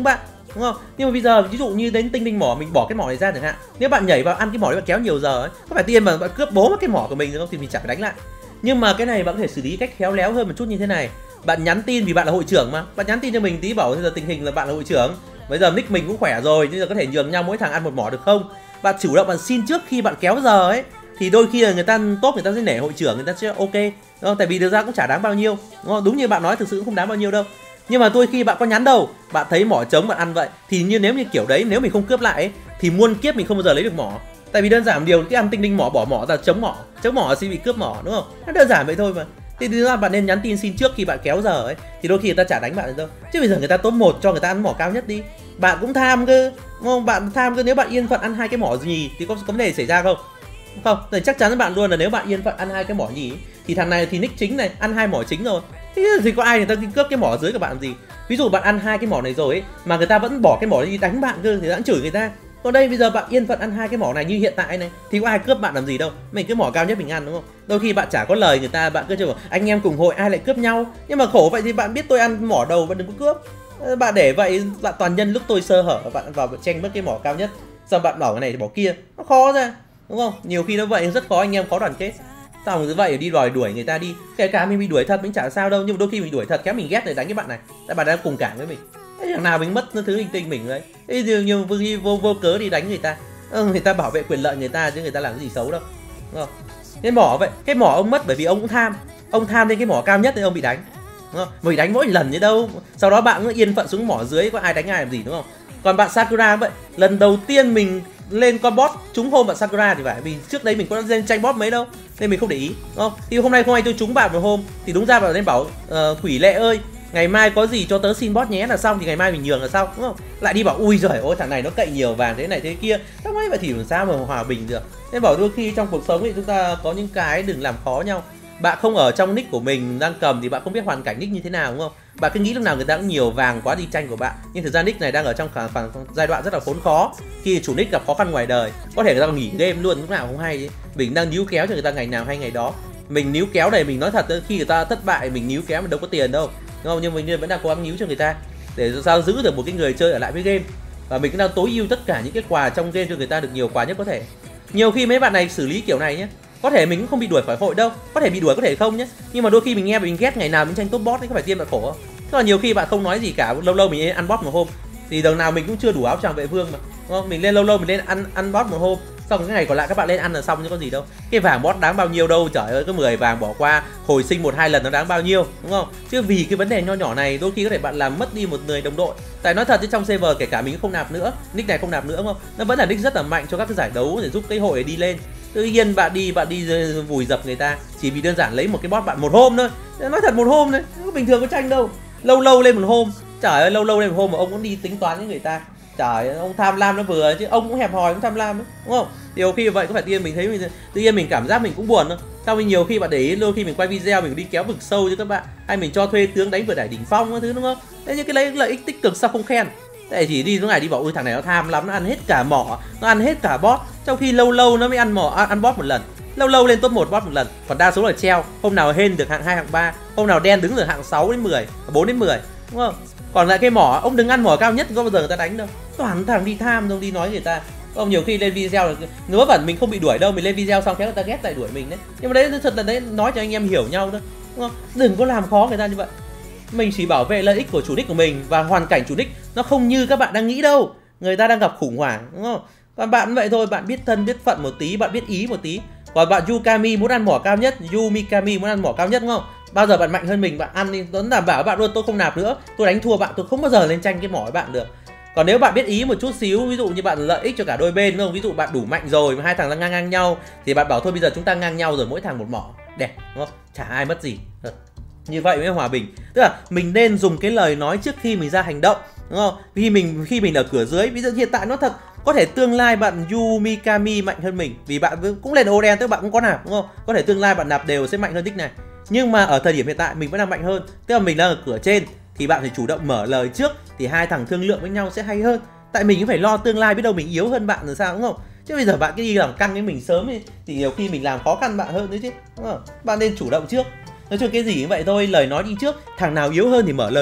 đúng không? Nhưng mà bây giờ ví dụ như đến tinh linh mỏ, mình bỏ cái mỏ này ra chẳng hạn, nếu bạn nhảy vào ăn cái mỏ đấy và kéo nhiều giờ ấy, có phải tiên mà bạn cướp bố mất cái mỏ của mình rồi không thì mình chẳng phải đánh lại. Nhưng mà cái này bạn có thể xử lý cách khéo léo hơn một chút như thế này. Bạn nhắn tin, vì bạn là hội trưởng mà, bạn nhắn tin cho mình tí bảo bây giờ tình hình là bạn là hội trưởng, bây giờ nick mình cũng khỏe rồi, bây giờ có thể nhường nhau mỗi thằng ăn một mỏ được không? Bạn chủ động bạn xin trước khi bạn kéo giờ ấy, thì đôi khi là người ta tốt, người ta sẽ nể hội trưởng, người ta sẽ ok, đúng không? Tại vì thực ra cũng chả đáng bao nhiêu, đúng không? Đúng như bạn nói, thực sự cũng không đáng bao nhiêu đâu. Nhưng mà đôi khi bạn có nhắn đâu, bạn thấy mỏ trống bạn ăn vậy, thì như nếu như kiểu đấy, nếu mình không cướp lại ấy, thì muôn kiếp mình không bao giờ lấy được mỏ. Tại vì đơn giản điều cái ăn tinh linh mỏ, bỏ mỏ ra chống mỏ, chống mỏ sẽ bị cướp mỏ, đúng không? Nó đơn giản vậy thôi mà. Thì thực ra bạn nên nhắn tin xin trước khi bạn kéo giờ ấy, thì đôi khi người ta chả đánh bạn được đâu. Chứ bây giờ người ta top một cho người ta ăn mỏ cao nhất đi, bạn cũng tham cơ, đúng không? Bạn tham cơ, nếu bạn yên phận ăn hai cái mỏ gì thì có, có vấn đề xảy ra không? Không, thì chắc chắn với bạn luôn là nếu bạn yên phận ăn hai cái mỏ nhỉ, thì thằng này thì nick chính này ăn hai mỏ chính rồi, thì, thì có ai người ta đi cướp cái mỏ dưới của bạn làm gì? Ví dụ bạn ăn hai cái mỏ này rồi ấy, mà người ta vẫn bỏ cái mỏ đi đánh bạn cơ thì đã chửi người ta. Còn đây bây giờ bạn yên phận ăn hai cái mỏ này như hiện tại này thì có ai cướp bạn làm gì đâu, mình cứ mỏ cao nhất mình ăn, đúng không? Đôi khi bạn chả có lời người ta, bạn cứ chơi bảo anh em cùng hội ai lại cướp nhau, nhưng mà khổ vậy thì bạn biết tôi ăn mỏ đầu, bạn đừng có cướp. Bạn để vậy bạn toàn nhân lúc tôi sơ hở bạn vào tranh mất cái mỏ cao nhất, xong bạn bảo cái này thì bỏ kia, nó khó ra, đúng không? Nhiều khi nó vậy rất khó, anh em khó đoàn kết. Xong như vậy đi đòi đuổi người ta đi, kể cả mình bị đuổi thật mình chả sao đâu, nhưng mà đôi khi mình đuổi thật kéo mình ghét để đánh cái bạn này, tại bạn đang cùng cảm với mình. Thế thằng nào mình mất nó thứ linh tinh mình đấy, thế nhưng vô, vô vô cớ đi đánh người ta, ừ, người ta bảo vệ quyền lợi người ta chứ người ta làm cái gì xấu đâu, đúng không? Cái mỏ vậy, cái mỏ ông mất bởi vì ông cũng tham, ông tham lên cái mỏ cao nhất nên ông bị đánh, đúng không? Mình đánh mỗi lần như đâu, sau đó bạn cứ yên phận xuống mỏ dưới, có ai đánh ai làm gì, đúng không? Còn bạn Sakura vậy, lần đầu tiên mình lên con boss trúng hôm bạn Sakura thì phải, vì trước đấy mình có lên tranh boss mấy đâu nên mình không để ý, đúng không? Thì hôm nay không ai tôi trúng bạn một hôm thì đúng ra bạn nên bảo uh, Thủy Lệ ơi, ngày mai có gì cho tớ xin boss nhé là xong, thì ngày mai mình nhường là xong, đúng không? Lại đi bảo ui giời ôi thằng này nó cậy nhiều vàng thế này thế kia, không ấy vậy thì làm sao mà hòa bình được. Nên bảo đôi khi trong cuộc sống thì chúng ta có những cái đừng làm khó nhau. Bạn không ở trong nick của mình đang cầm thì bạn không biết hoàn cảnh nick như thế nào, đúng không? Bạn cứ nghĩ lúc nào người ta cũng nhiều vàng quá đi tranh của bạn, nhưng thực ra nick này đang ở trong khoảng giai đoạn rất là khốn khó, khi chủ nick gặp khó khăn ngoài đời, có thể người ta nghỉ game luôn lúc nào không hay ấy. Mình đang níu kéo cho người ta ngày nào hay ngày đó. Mình níu kéo này mình nói thật, khi người ta thất bại mình níu kéo mình đâu có tiền đâu, đúng không? Nhưng mình vẫn đang cố gắng níu cho người ta để sao giữ được một cái người chơi ở lại với game, và mình cũng đang tối ưu tất cả những cái quà trong game cho người ta được nhiều quà nhất có thể. Nhiều khi mấy bạn này xử lý kiểu này nhé, có thể mình cũng không bị đuổi khỏi hội đâu, có thể bị đuổi có thể không nhé, nhưng mà đôi khi mình nghe mình ghét ngày nào mình tranh top boss ấy, có phải tiên bạn khổ không? Tức là nhiều khi bạn không nói gì cả, lâu lâu mình lên ăn boss một hôm thì đằng nào mình cũng chưa đủ áo choàng vệ vương mà, đúng không? Mình lên lâu lâu mình lên ăn ăn boss một hôm, xong cái ngày còn lại các bạn lên ăn là xong chứ có gì đâu. Cái vàng boss đáng bao nhiêu đâu, trời ơi, có mười vàng bỏ qua hồi sinh một hai lần nó đáng bao nhiêu, đúng không? Chứ vì cái vấn đề nho nhỏ này đôi khi có thể bạn làm mất đi một người đồng đội. Tại nói thật chứ trong server kể cả mình cũng không nạp nữa, nick này không nạp nữa, đúng không? Nó vẫn là nick rất là mạnh cho các cái giải đấu để giúp cái hội đi lên. Tự nhiên bạn đi bạn đi vùi dập người ta chỉ vì đơn giản lấy một cái boss bạn một hôm thôi. Nói thật một hôm đấy, bình thường có tranh đâu. Lâu lâu lên một hôm, trời ơi, lâu lâu lên một hôm mà ông cũng đi tính toán với người ta. Trời ơi, ông tham lam nó vừa chứ ông cũng hẹp hòi cũng tham lam đấy, đúng không? Điều khi vậy có phải tự nhiên mình thấy mình tự nhiên mình cảm giác mình cũng buồn không? Sau mình nhiều khi bạn để ý, đôi khi mình quay video mình đi kéo vực sâu cho các bạn, hay mình cho thuê tướng đánh vừa đẩy đỉnh phong các thứ, đúng không? Thế những cái lấy lợi ích tích cực sao không khen? Tại chỉ đi lúc này đi bảo ui thằng này nó tham lắm, nó ăn hết cả mỏ, nó ăn hết cả boss, trong khi lâu lâu nó mới ăn mỏ ăn boss một lần, lâu lâu lên top một boss một lần, còn đa số là treo, hôm nào hên được hạng hai hạng ba, hôm nào đen đứng được hạng sáu đến mười, bốn đến mười, đúng không? Còn lại cái mỏ ông đừng ăn mỏ cao nhất có bao giờ người ta đánh đâu, toàn thằng đi tham đâu đi nói người ta. Ông nhiều khi lên video là ngớ vẩn mình không bị đuổi đâu, mình lên video xong kéo người ta ghét lại đuổi mình đấy, nhưng mà đấy thật là đấy nói cho anh em hiểu nhau thôi, đúng không? Đừng có làm khó người ta như vậy. Mình chỉ bảo vệ lợi ích của chủ nick của mình, và hoàn cảnh chủ nick nó không như các bạn đang nghĩ đâu, người ta đang gặp khủng hoảng, đúng không? Còn bạn vậy thôi, bạn biết thân biết phận một tí, bạn biết ý một tí. Còn bạn Yukami muốn ăn mỏ cao nhất, Yumikami muốn ăn mỏ cao nhất, đúng không? Bao giờ bạn mạnh hơn mình bạn ăn đi, tôi đảm bảo bạn luôn, tôi không nạp nữa, tôi đánh thua bạn, tôi không bao giờ lên tranh cái mỏ với bạn được. Còn nếu bạn biết ý một chút xíu, ví dụ như bạn lợi ích cho cả đôi bên, đúng không? Ví dụ bạn đủ mạnh rồi mà hai thằng đang ngang ngang nhau thì bạn bảo thôi bây giờ chúng ta ngang nhau rồi, mỗi thằng một mỏ, đẹp, đúng không? Chả ai mất gì. Như vậy mới hòa bình. Tức là mình nên dùng cái lời nói trước khi mình ra hành động, đúng không? Vì mình khi mình ở cửa dưới, ví dụ hiện tại nó thật có thể tương lai bạn Yumikami mạnh hơn mình, vì bạn cũng lên ô đen, tức bạn cũng có nạp, đúng không? Có thể tương lai bạn nạp đều sẽ mạnh hơn nick này. Nhưng mà ở thời điểm hiện tại mình vẫn đang mạnh hơn, tức là mình đang ở cửa trên thì bạn phải chủ động mở lời trước, thì hai thằng thương lượng với nhau sẽ hay hơn. Tại mình cũng phải lo tương lai biết đâu mình yếu hơn bạn rồi sao, đúng không? Chứ bây giờ bạn cứ đi làm căng với mình sớm ấy, thì nhiều khi mình làm khó khăn bạn hơn đấy chứ, đúng không? Bạn nên chủ động trước. Nói chung cái gì cũng vậy thôi, lời nói đi trước, thằng nào yếu hơn thì mở lời trước,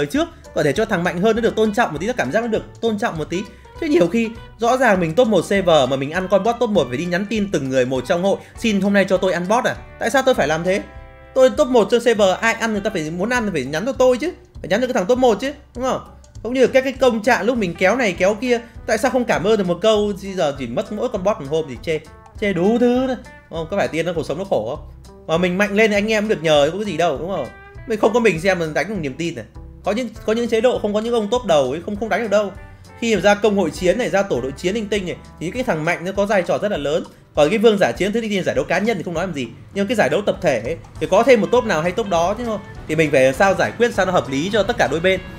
Và để cho thằng mạnh hơn nó được tôn trọng một tí, nó cảm giác nó được tôn trọng một tí. Chứ nhiều khi rõ ràng mình top một server mà mình ăn con bot top một phải đi nhắn tin từng người một trong hội, xin hôm nay cho tôi ăn bot à? Tại sao tôi phải làm thế? Tôi top một trên server, ai ăn người ta phải muốn ăn thì phải nhắn cho tôi chứ, phải nhắn cho cái thằng top một chứ, đúng không? Cũng như các cái công trạng lúc mình kéo này kéo kia, tại sao không cảm ơn được một câu? Bây giờ chỉ mất mỗi con bot một hôm thì chê, chê đủ thứ đấy. Không, có phải tiền nó cuộc sống nó khổ không? Mà mình mạnh lên thì anh em cũng được nhờ, có cái gì đâu, đúng không? Mình không có mình xem mình đánh bằng niềm tin này. Có những có những chế độ không có những ông top đầu ấy không không đánh được đâu. Khi mà ra công hội chiến này, ra tổ đội chiến linh tinh này thì những cái thằng mạnh nó có vai trò rất là lớn. Còn cái vương giả chiến thứ thì giải đấu cá nhân thì không nói làm gì, nhưng cái giải đấu tập thể ấy, thì có thêm một top nào hay top đó chứ không? Thì mình phải sao giải quyết sao nó hợp lý cho tất cả đôi bên.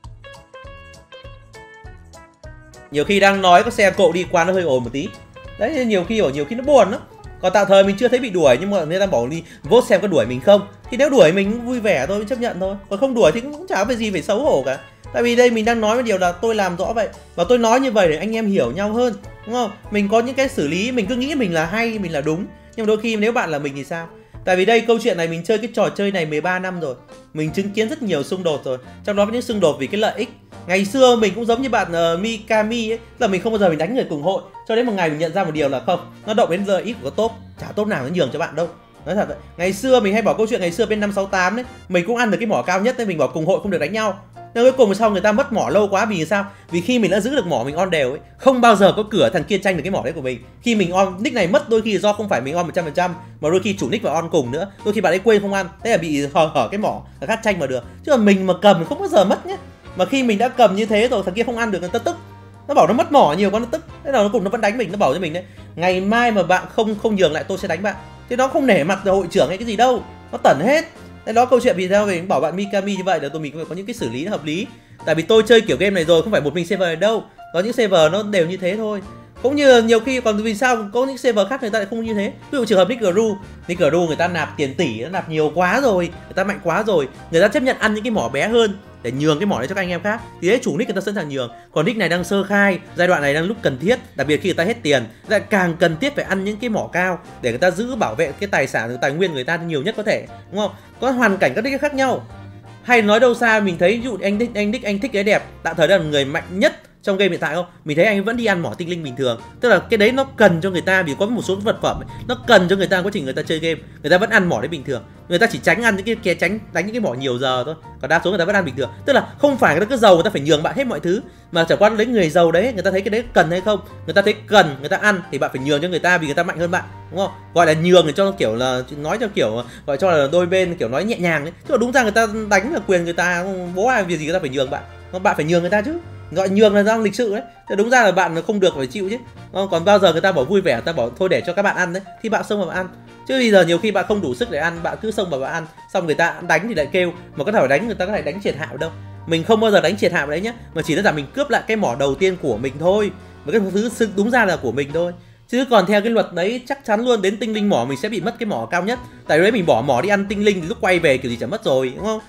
Nhiều khi đang nói có xe cộ đi qua nó hơi ồn một tí. Đấy, nhiều khi ở nhiều khi nó buồn lắm. Còn tạm thời mình chưa thấy bị đuổi, nhưng mà người ta bảo đi vote xem có đuổi mình không. Thì nếu đuổi mình cũng vui vẻ thôi, chấp nhận thôi. Còn không đuổi thì cũng chả có gì phải xấu hổ cả. Tại vì đây mình đang nói một điều là tôi làm rõ vậy. Và tôi nói như vậy để anh em hiểu nhau hơn, đúng không? Mình có những cái xử lý, mình cứ nghĩ mình là hay, mình là đúng. Nhưng mà đôi khi nếu bạn là mình thì sao? Tại vì đây câu chuyện này mình chơi cái trò chơi này mười ba năm rồi. Mình chứng kiến rất nhiều xung đột rồi. Trong đó có những xung đột vì cái lợi ích. Ngày xưa mình cũng giống như bạn uh, Mikami ấy, là mình không bao giờ mình đánh người cùng hội. Cho đến một ngày mình nhận ra một điều là không, nó động đến lợi ích của top, chả top nào nó nhường cho bạn đâu. Nói thật vậy. Ngày xưa mình hay bảo câu chuyện ngày xưa bên năm sáu tám đấy, mình cũng ăn được cái mỏ cao nhất nên mình bảo cùng hội không được đánh nhau. Nhưng cuối cùng sau người ta mất mỏ lâu quá vì sao? Vì khi mình đã giữ được mỏ mình on đều ấy, không bao giờ có cửa thằng kia tranh được cái mỏ đấy của mình. Khi mình on nick này mất đôi khi do không phải mình on một trăm phần trăm mà đôi khi chủ nick vào on cùng nữa. Đôi khi bạn ấy quên không ăn, thế là bị hở hở cái mỏ, là khác tranh mà được. Chứ mà mình mà cầm không bao giờ mất nhé. Mà khi mình đã cầm như thế rồi thằng kia không ăn được người ta tức. Nó bảo nó mất mỏ nhiều quá nó tức. Thế là nó cùng nó vẫn đánh mình, nó bảo cho mình đấy. Ngày mai mà bạn không không nhường lại tôi sẽ đánh bạn. Thế nó không nể mặt hội trưởng hay cái gì đâu. Nó tẩn hết. Thế đó câu chuyện vì sao mình bảo bạn Mikami như vậy là tôi mình có những cái xử lý nó hợp lý. Tại vì tôi chơi kiểu game này rồi, không phải một mình server này đâu. Có những server nó đều như thế thôi. Cũng như nhiều khi còn vì sao có những server khác người ta lại không như thế. Ví dụ trường hợp Nickru, Nickru người ta nạp tiền tỷ, nó nạp nhiều quá rồi, người ta mạnh quá rồi, người ta chấp nhận ăn những cái mỏ bé hơn để nhường cái mỏ đấy cho các anh em khác. Thì đấy chủ nick người ta sẵn sàng nhường. Còn nick này đang sơ khai, giai đoạn này đang lúc cần thiết, đặc biệt khi người ta hết tiền, lại càng cần thiết phải ăn những cái mỏ cao để người ta giữ bảo vệ cái tài sản, tài nguyên người ta nhiều nhất có thể, đúng không? Có hoàn cảnh các nick khác nhau. Hay nói đâu xa mình thấy ví dụ anh Nick anh Nick anh thích cái đẹp, tạm thời là người mạnh nhất trong game hiện tại không? Mình thấy anh vẫn đi ăn mỏ tinh linh bình thường. Tức là cái đấy nó cần cho người ta vì có một số vật phẩm ấy, nó cần cho người ta quá trình người ta chơi game, người ta vẫn ăn mỏ đấy bình thường. Người ta chỉ tránh ăn những cái, cái tránh đánh những cái mỏ nhiều giờ thôi. Còn đa số người ta vẫn ăn bình thường. Tức là không phải người ta cứ giàu người ta phải nhường bạn hết mọi thứ, mà chẳng qua lấy người giàu đấy, người ta thấy cái đấy cần hay không. Người ta thấy cần, người ta ăn thì bạn phải nhường cho người ta vì người ta mạnh hơn bạn, đúng không? Gọi là nhường để cho kiểu là nói cho kiểu gọi cho là đôi bên kiểu nói nhẹ nhàng đấy. Chứ mà đúng ra người ta đánh là quyền người ta, bố ai việc gì người ta phải nhường bạn. Bạn phải nhường người ta chứ. Gọi nhường là do lịch sự đấy. Thế đúng ra là bạn không được phải chịu chứ. Còn bao giờ người ta bảo vui vẻ, người ta bảo thôi để cho các bạn ăn đấy thì bạn xông vào bạn ăn. Chứ bây giờ nhiều khi bạn không đủ sức để ăn, bạn cứ xông vào bạn ăn, xong người ta đánh thì lại kêu, mà có thể phải đánh người ta có thể đánh triệt hạ đâu. Mình không bao giờ đánh triệt hạ đấy nhá, mà chỉ đơn giản mình cướp lại cái mỏ đầu tiên của mình thôi. Và cái thứ đúng ra là của mình thôi. Chứ còn theo cái luật đấy chắc chắn luôn đến tinh linh mỏ mình sẽ bị mất cái mỏ cao nhất. Tại đấy mình bỏ mỏ đi ăn tinh linh thì lúc quay về kiểu gì chả mất rồi, đúng không?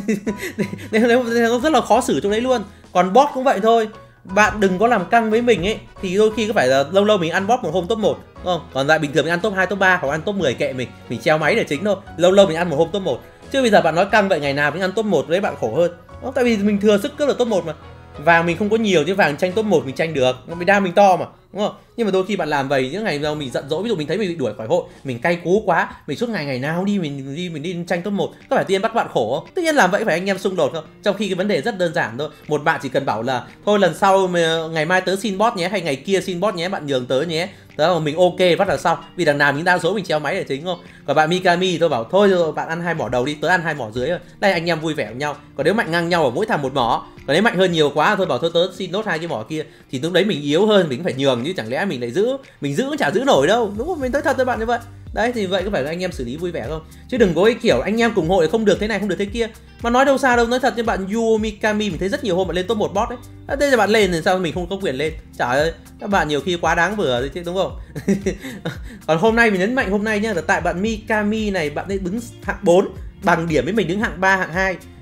Nên nó rất là khó xử chỗ đấy luôn. Còn bot cũng vậy thôi. Bạn đừng có làm căng với mình ấy. Thì đôi khi có phải là lâu lâu mình ăn bot một hôm top một, đúng không? Còn lại bình thường mình ăn top hai, top ba hoặc ăn top mười kệ mình. Mình treo máy để chính thôi. Lâu lâu mình ăn một hôm top một. Chứ bây giờ bạn nói căng vậy ngày nào mình ăn top một đấy bạn khổ hơn. Đó, tại vì mình thừa sức cướp được top một mà. Vàng mình không có nhiều chứ vàng tranh top một mình tranh được, vì đam mình to mà, đúng không? Nhưng mà đôi khi bạn làm vậy những ngày nào mình giận dỗi, ví dụ mình thấy mình bị đuổi khỏi hội, mình cay cú quá, mình suốt ngày ngày nào đi mình đi mình đi tranh top một, có phải tiên bắt bạn khổ không? Tất nhiên làm vậy phải anh em xung đột không? Trong khi cái vấn đề rất đơn giản thôi, một bạn chỉ cần bảo là thôi lần sau ngày mai tớ xin bot nhé, hay ngày kia xin bot nhé, bạn nhường tớ nhé. Đó mình ok bắt là xong, vì đằng nào mình đa số mình treo máy là chính không? Còn bạn Mikami tôi bảo thôi rồi bạn ăn hai mỏ đầu đi, tớ ăn hai mỏ dưới rồi. Đây anh em vui vẻ với nhau. Còn nếu mạnh ngang nhau ở mỗi thằng một mỏ, còn nếu mạnh hơn nhiều quá thôi bảo thôi tớ xin nốt hai cái mỏ kia, thì lúc đấy mình yếu hơn mình phải nhường, chứ chẳng lẽ mình lại giữ, mình giữ cũng chả giữ nổi đâu, đúng không? Mình nói thật với bạn như vậy. Đấy thì vậy có phải là anh em xử lý vui vẻ không? Chứ đừng có cái kiểu anh em cùng hội không được thế này không được thế kia. Mà nói đâu xa đâu, nói thật như bạn Yu Mikami mình thấy rất nhiều hôm bạn lên top một bot đấy. À, thế là bạn lên thì sao mình không có quyền lên? Trời ơi, các bạn nhiều khi quá đáng vừa đấy chứ, đúng không? Còn hôm nay mình nhấn mạnh hôm nay nhá, là tại bạn Mikami này bạn ấy đứng hạng bốn bằng điểm với mình đứng hạng ba, hạng hai.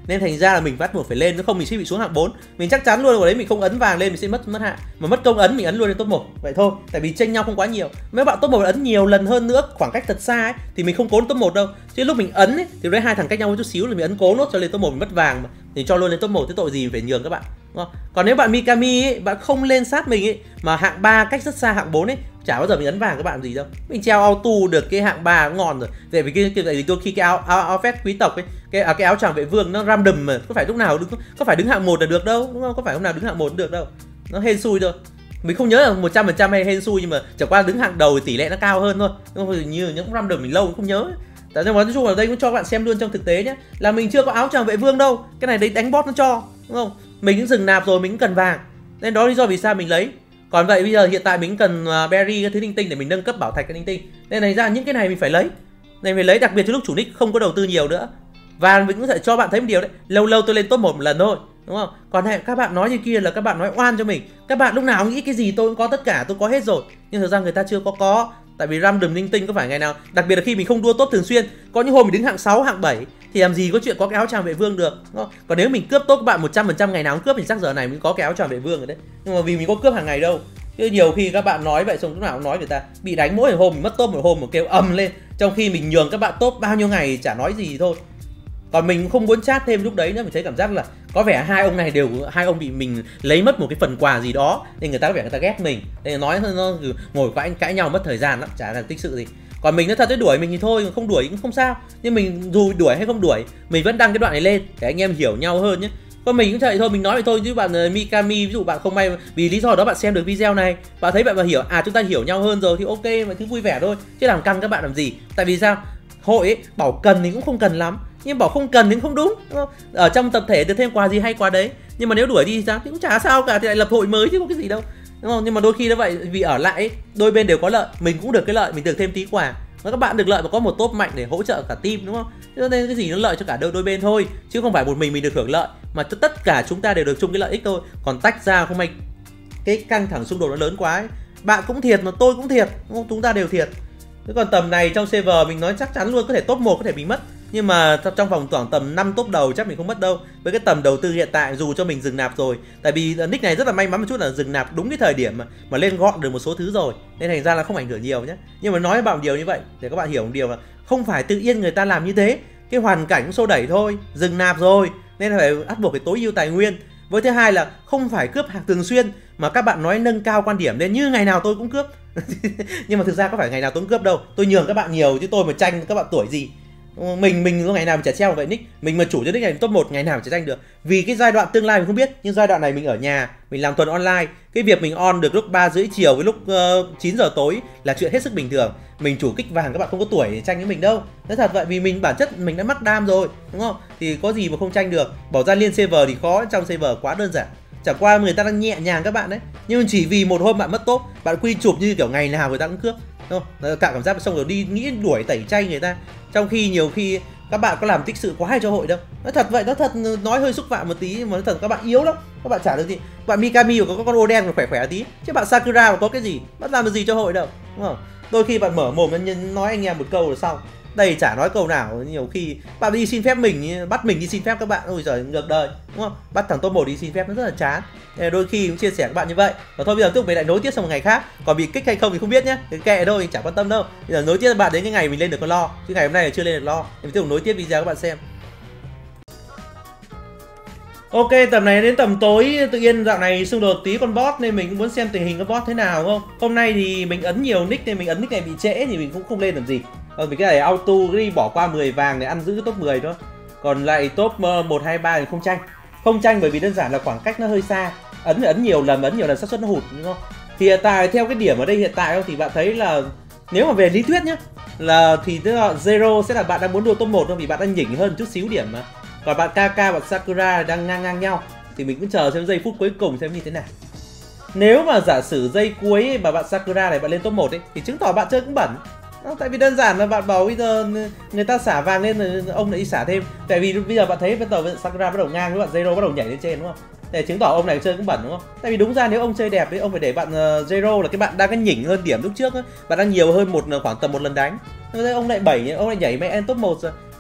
nên thành ra là mình bắt buộc phải lên, nếu không mình sẽ bị xuống hạng bốn. Mình chắc chắn luôn, ở đấy mình không ấn vàng lên mình sẽ mất mất hạng, mà mất công ấn mình ấn luôn lên top một vậy thôi, tại vì chênh nhau không quá nhiều. Mấy bạn top một ấn nhiều lần hơn nữa, khoảng cách thật xa ấy, thì mình không cố top một đâu, chứ lúc mình ấn ấy, thì đấy hai thằng cách nhau một chút xíu là mình ấn cố nốt cho lên top một mình mất vàng mà, thì cho luôn lên top một, thế tội gì phải nhường các bạn, đúng không? Còn nếu bạn Mikami ấy, bạn không lên sát mình ấy, mà hạng ba cách rất xa hạng bốn ấy, chả bao giờ mình ấn vàng các bạn làm gì đâu. Mình treo auto được cái hạng ba ngon rồi. Tại vì cái cái đôi khi cái áo áo, áo vest quý tộc ấy, cái à, cái áo choàng vệ vương nó random mà, có phải lúc nào đứng, có phải đứng hạng một là được đâu, đúng không? Có phải lúc nào đứng hạng một được đâu. Nó hên xui thôi. Mình không nhớ là một trăm phần trăm hay hên xui, nhưng mà chẳng qua đứng hạng đầu thì tỷ lệ nó cao hơn thôi. Nhưng như những random mình lâu mình không nhớ. Tại nhưng mà nói chung là đây cũng cho các bạn xem luôn trong thực tế nhé, là mình chưa có áo choàng vệ vương đâu. Cái này đấy đánh bot nó cho, đúng không? Mình cũng dừng nạp rồi, mình cũng cần vàng. Nên đó lý do vì sao mình lấy. Còn vậy bây giờ hiện tại mình cần berry cái thứ linh tinh để mình nâng cấp bảo thạch cái linh tinh. Nên thành ra những cái này mình phải lấy. Này mình lấy đặc biệt cho lúc chủ nick không có đầu tư nhiều nữa. Và mình cũng sẽ cho bạn thấy một điều đấy, lâu lâu tôi lên top một một lần thôi, đúng không? Còn các bạn nói như kia là các bạn nói oan cho mình. Các bạn lúc nào nghĩ cái gì tôi cũng có tất cả, tôi có hết rồi. Nhưng thực ra người ta chưa có có. Tại vì random linh tinh có phải ngày nào, đặc biệt là khi mình không đua top thường xuyên, có những hôm mình đứng hạng sáu, hạng bảy thì làm gì có chuyện có cái áo choàng vệ vương được, đúng không? Còn nếu mình cướp top các bạn một trăm phần trăm ngày nào cũng cướp thì chắc giờ này mình có cái áo choàng vệ vương rồi đấy. Nhưng mà vì mình có cướp hàng ngày đâu. Chứ nhiều khi các bạn nói vậy xong lúc nào cũng nói người ta bị đánh mỗi hôm mình mất top một hôm một kêu ầm lên, trong khi mình nhường các bạn top bao nhiêu ngày chả nói gì thôi. Còn mình cũng không muốn chat thêm lúc đấy nữa, mình thấy cảm giác là có vẻ hai ông này đều hai ông bị mình lấy mất một cái phần quà gì đó nên người ta có vẻ người ta ghét mình, nên nói nó ngồi cãi cãi nhau mất thời gian lắm, chả là tích sự gì. Còn mình nói thật, tới đuổi mình thì thôi, không đuổi cũng không sao, nhưng mình dù đuổi hay không đuổi mình vẫn đăng cái đoạn này lên để anh em hiểu nhau hơn nhé. Còn mình cũng vậy thôi, mình nói vậy thôi, chứ bạn Mikami ví dụ bạn không may vì lý do đó bạn xem được video này, bạn thấy bạn mà hiểu à chúng ta hiểu nhau hơn rồi thì ok, mà thứ vui vẻ thôi, chứ làm căng các bạn làm gì. Tại vì sao hội ấy, bảo cần thì cũng không cần lắm, nhưng bảo không cần thì không đúng, đúng không? Ở trong tập thể được thêm quà gì hay quà đấy, nhưng mà nếu đuổi đi thì sao thì cũng chả sao cả, thì lại lập hội mới chứ có cái gì đâu, đúng không? Nhưng mà đôi khi nó vậy, vì ở lại ấy, đôi bên đều có lợi, mình cũng được cái lợi, mình được thêm tí quà, và các bạn được lợi và có một top mạnh để hỗ trợ cả team, đúng không? Cho nên cái gì nó lợi cho cả đôi đôi bên thôi, chứ không phải một mình mình được hưởng lợi, mà tất cả chúng ta đều được chung cái lợi ích thôi. Còn tách ra không may cái căng thẳng xung đột nó lớn quá ấy, bạn cũng thiệt mà tôi cũng thiệt, đúng không? Chúng ta đều thiệt. Chứ còn tầm này trong server mình nói chắc chắn luôn có thể top một có thể bị mất, nhưng mà trong vòng khoảng tầm năm top đầu chắc mình không mất đâu. Với cái tầm đầu tư hiện tại dù cho mình dừng nạp rồi, tại vì nick này rất là may mắn một chút là dừng nạp đúng cái thời điểm mà, mà lên gọn được một số thứ rồi, nên thành ra là không ảnh hưởng nhiều nhé. Nhưng mà nói với bạn một điều như vậy để các bạn hiểu một điều là không phải tự nhiên người ta làm như thế, cái hoàn cảnh cũng xô đẩy thôi, dừng nạp rồi nên là phải bắt buộc phải tối ưu tài nguyên. Với thứ hai là không phải cướp hàng thường xuyên, mà các bạn nói nâng cao quan điểm lên như ngày nào tôi cũng cướp. Nhưng mà thực ra có phải ngày nào tôi cũng cướp đâu, tôi nhường các bạn nhiều chứ tôi mà tranh các bạn tuổi gì. Mình mình có ngày nào mình chả treo vậy nick, mình mà chủ cho nick này top một ngày nào chả tranh được. Vì cái giai đoạn tương lai mình không biết, nhưng giai đoạn này mình ở nhà, mình làm tuần online, cái việc mình on được lúc ba rưỡi chiều với lúc uh, chín giờ tối là chuyện hết sức bình thường. Mình chủ kích vàng các bạn không có tuổi để tranh với mình đâu. Nói thật vậy, vì mình bản chất mình đã mắc đam rồi, đúng không? Thì có gì mà không tranh được. Bỏ ra liên server thì khó, trong server quá đơn giản. Chẳng qua người ta đang nhẹ nhàng các bạn đấy, nhưng chỉ vì một hôm bạn mất top, bạn quy chụp như kiểu ngày nào người ta cũng cướp, đúng không? Cả cảm giác xong rồi đi nghĩ đuổi tẩy chay người ta, trong khi nhiều khi các bạn có làm tích sự quá hay cho hội đâu. Nói thật vậy, nó thật, nói hơi xúc phạm một tí, nhưng mà nói thật các bạn yếu lắm, các bạn chả được gì. Bạn Mikami có, có con ô đen khỏe khỏe tí, chứ bạn Sakura có cái gì, bạn làm được gì cho hội đâu, đúng không? Đôi khi bạn mở mồm nói anh em một câu là xong, đây chả nói câu nào. Nhiều khi bạn đi xin phép mình, bắt mình đi xin phép các bạn, ôi giời ngược đời, đúng không? Bắt thằng top một đi xin phép nó rất là chán. Nên đôi khi cũng chia sẻ các bạn như vậy. Và thôi bây giờ tiếp tục mình lại nối tiếp sang một ngày khác, còn bị kích hay không thì không biết nhé, cái kệ thôi, chả quan tâm đâu. Bây giờ nối tiếp các bạn đến cái ngày mình lên được con lo, chứ ngày hôm nay là chưa lên được lo. Mình tiếp tục nối tiếp video các bạn xem. Ok, tầm này đến tầm tối tự nhiên dạo này xung đột tí con bot nên mình cũng muốn xem tình hình con bot thế nào, đúng không? Hôm nay thì mình ấn nhiều nick nên mình ấn nick này bị trễ thì mình cũng không lên làm gì. Ờ, vì cái này auto đi bỏ qua mười vàng để ăn giữ top mười thôi. Còn lại top một, hai, ba thì không tranh. Không tranh bởi vì đơn giản là khoảng cách nó hơi xa. Ấn thì ấn nhiều lần, ấn nhiều lần xác suất nó hụt, đúng không? Thì hiện tại theo cái điểm ở đây hiện tại thì bạn thấy là nếu mà về lý thuyết nhá, là thì tức là Zero sẽ là bạn đang muốn đua top một thôi, vì bạn đang nhỉnh hơn chút xíu điểm mà. Còn bạn ca ca và Sakura đang ngang ngang nhau, thì mình cũng chờ xem giây phút cuối cùng xem như thế nào. Nếu mà giả sử giây cuối mà bạn Sakura này bạn lên top một ấy, thì chứng tỏ bạn chơi cũng bẩn. Đó, tại vì đơn giản là bạn bảo bây giờ người ta xả vàng lên rồi ông lại đi xả thêm. Tại vì bây giờ bạn thấy bắt đầu Sakura bắt đầu ngang với bạn Zero bắt đầu nhảy lên trên, đúng không? Để chứng tỏ ông này chơi cũng bẩn, đúng không? Tại vì đúng ra nếu ông chơi đẹp ấy, ông phải để bạn uh, Zero là cái bạn đang cái nhỉnh hơn điểm lúc trước ấy. Bạn đang nhiều hơn một khoảng tầm một lần đánh. Thế ông lại bảy, ông lại nhảy mẹ top một rồi.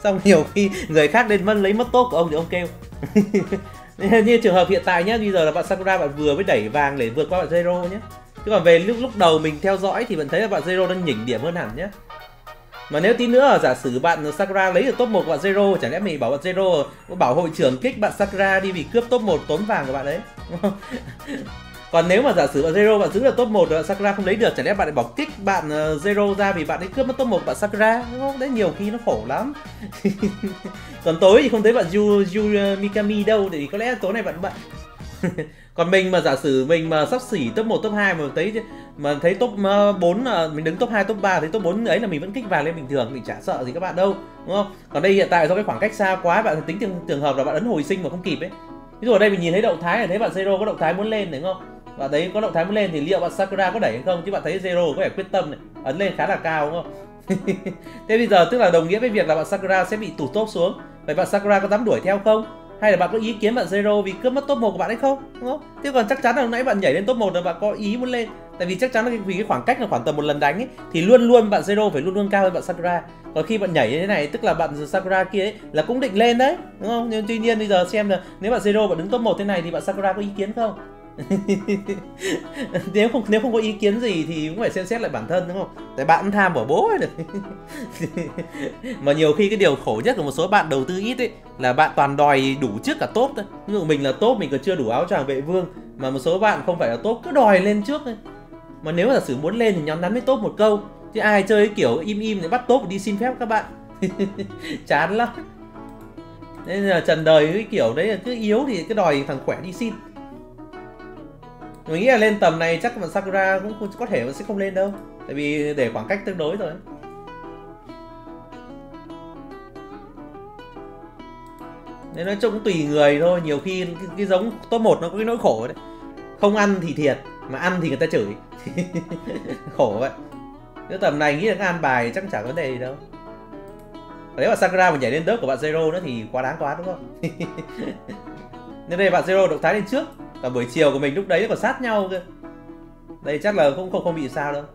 Xong nhiều khi người khác lên vân lấy mất top của ông thì ông kêu. Như trường hợp hiện tại nhá, bây giờ là bạn Sakura bạn vừa mới đẩy vàng để vượt qua bạn Zero nhé. Chứ còn về lúc lúc đầu mình theo dõi thì bạn thấy là bạn Zero đang nhỉnh điểm hơn hẳn nhé. Mà nếu tí nữa giả sử bạn Sakura lấy được top một của bạn Zero, chẳng lẽ mình bảo bạn Zero bảo hội trưởng kích bạn Sakura đi vì cướp top một tốn vàng của bạn ấy. Còn nếu mà giả sử bạn Zero bạn giữ được top một rồi bạn Sakura không lấy được, chẳng lẽ bạn lại bảo kích bạn Zero ra vì bạn ấy cướp mất top một của bạn Sakura, đúng không? Đấy, nhiều khi nó khổ lắm. Còn tối thì không thấy bạn Yu, Yu Mikami đâu, thì có lẽ tối nay bạn bận. Còn mình mà giả sử mình mà sắp xỉ top một, top hai mà thấy mà thấy top bốn, mình đứng top hai, top ba, thấy top bốn ấy là mình vẫn kích vàng lên bình thường, mình chả sợ gì các bạn đâu, đúng không? Còn đây hiện tại do cái khoảng cách xa quá, bạn tính trường, trường hợp là bạn ấn hồi sinh mà không kịp ấy. Ví dụ ở đây mình nhìn thấy động thái là thấy bạn Zero có động thái muốn lên, đúng không? Và đấy có động thái muốn lên thì liệu bạn Sakura có đẩy hay không? Chứ bạn thấy Zero có vẻ quyết tâm này, ấn lên khá là cao, đúng không? Thế bây giờ tức là đồng nghĩa với việc là bạn Sakura sẽ bị tụt top xuống. Vậy bạn Sakura có dám đuổi theo không? Hay là bạn có ý kiến bạn Zero vì cướp mất top một của bạn hay không, đúng không? Thế còn chắc chắn là lúc nãy bạn nhảy lên top một là bạn có ý muốn lên. Tại vì chắc chắn là vì cái khoảng cách là khoảng tầm một lần đánh ấy, thì luôn luôn bạn Zero phải luôn luôn cao hơn bạn Sakura. Còn khi bạn nhảy như thế này tức là bạn Sakura kia ấy là cũng định lên đấy, đúng không? Nhưng tuy nhiên bây giờ xem là nếu bạn Zero bạn đứng top một thế này thì bạn Sakura có ý kiến không? nếu không nếu không có ý kiến gì thì cũng phải xem xét lại bản thân, đúng không? Tại bạn tham bỏ bố ấy được. Mà nhiều khi cái điều khổ nhất của một số bạn đầu tư ít ấy là bạn toàn đòi đủ trước cả top thôi. Ví dụ mình là top mình còn chưa đủ áo choàng vệ vương, mà một số bạn không phải là top cứ đòi lên trước ấy. Mà nếu mà giả sử muốn lên thì nhắn nhắn với top một câu, chứ ai chơi cái kiểu im im để bắt top đi xin phép các bạn. Chán lắm. Nên là trần đời cái kiểu đấy là cứ yếu thì cứ đòi thằng khỏe đi xin. Mình nghĩ là lên tầm này chắc bạn Sakura cũng có thể sẽ không lên đâu, tại vì để khoảng cách tương đối rồi. Nên nói chung cũng tùy người thôi, nhiều khi cái, cái giống top một nó có cái nỗi khổ đấy. Không ăn thì thiệt, mà ăn thì người ta chửi. Khổ vậy. Nếu tầm này nghĩ là cái an bài chắc chẳng có vấn đề gì đâu. Nếu mà Sakura mà nhảy lên đớp của bạn Zero nữa thì quá đáng quá, đúng không? Nên đây bạn Zero động thái lên trước, và buổi chiều của mình lúc đấy nó còn sát nhau cơ. Đây chắc là không không không bị sao đâu.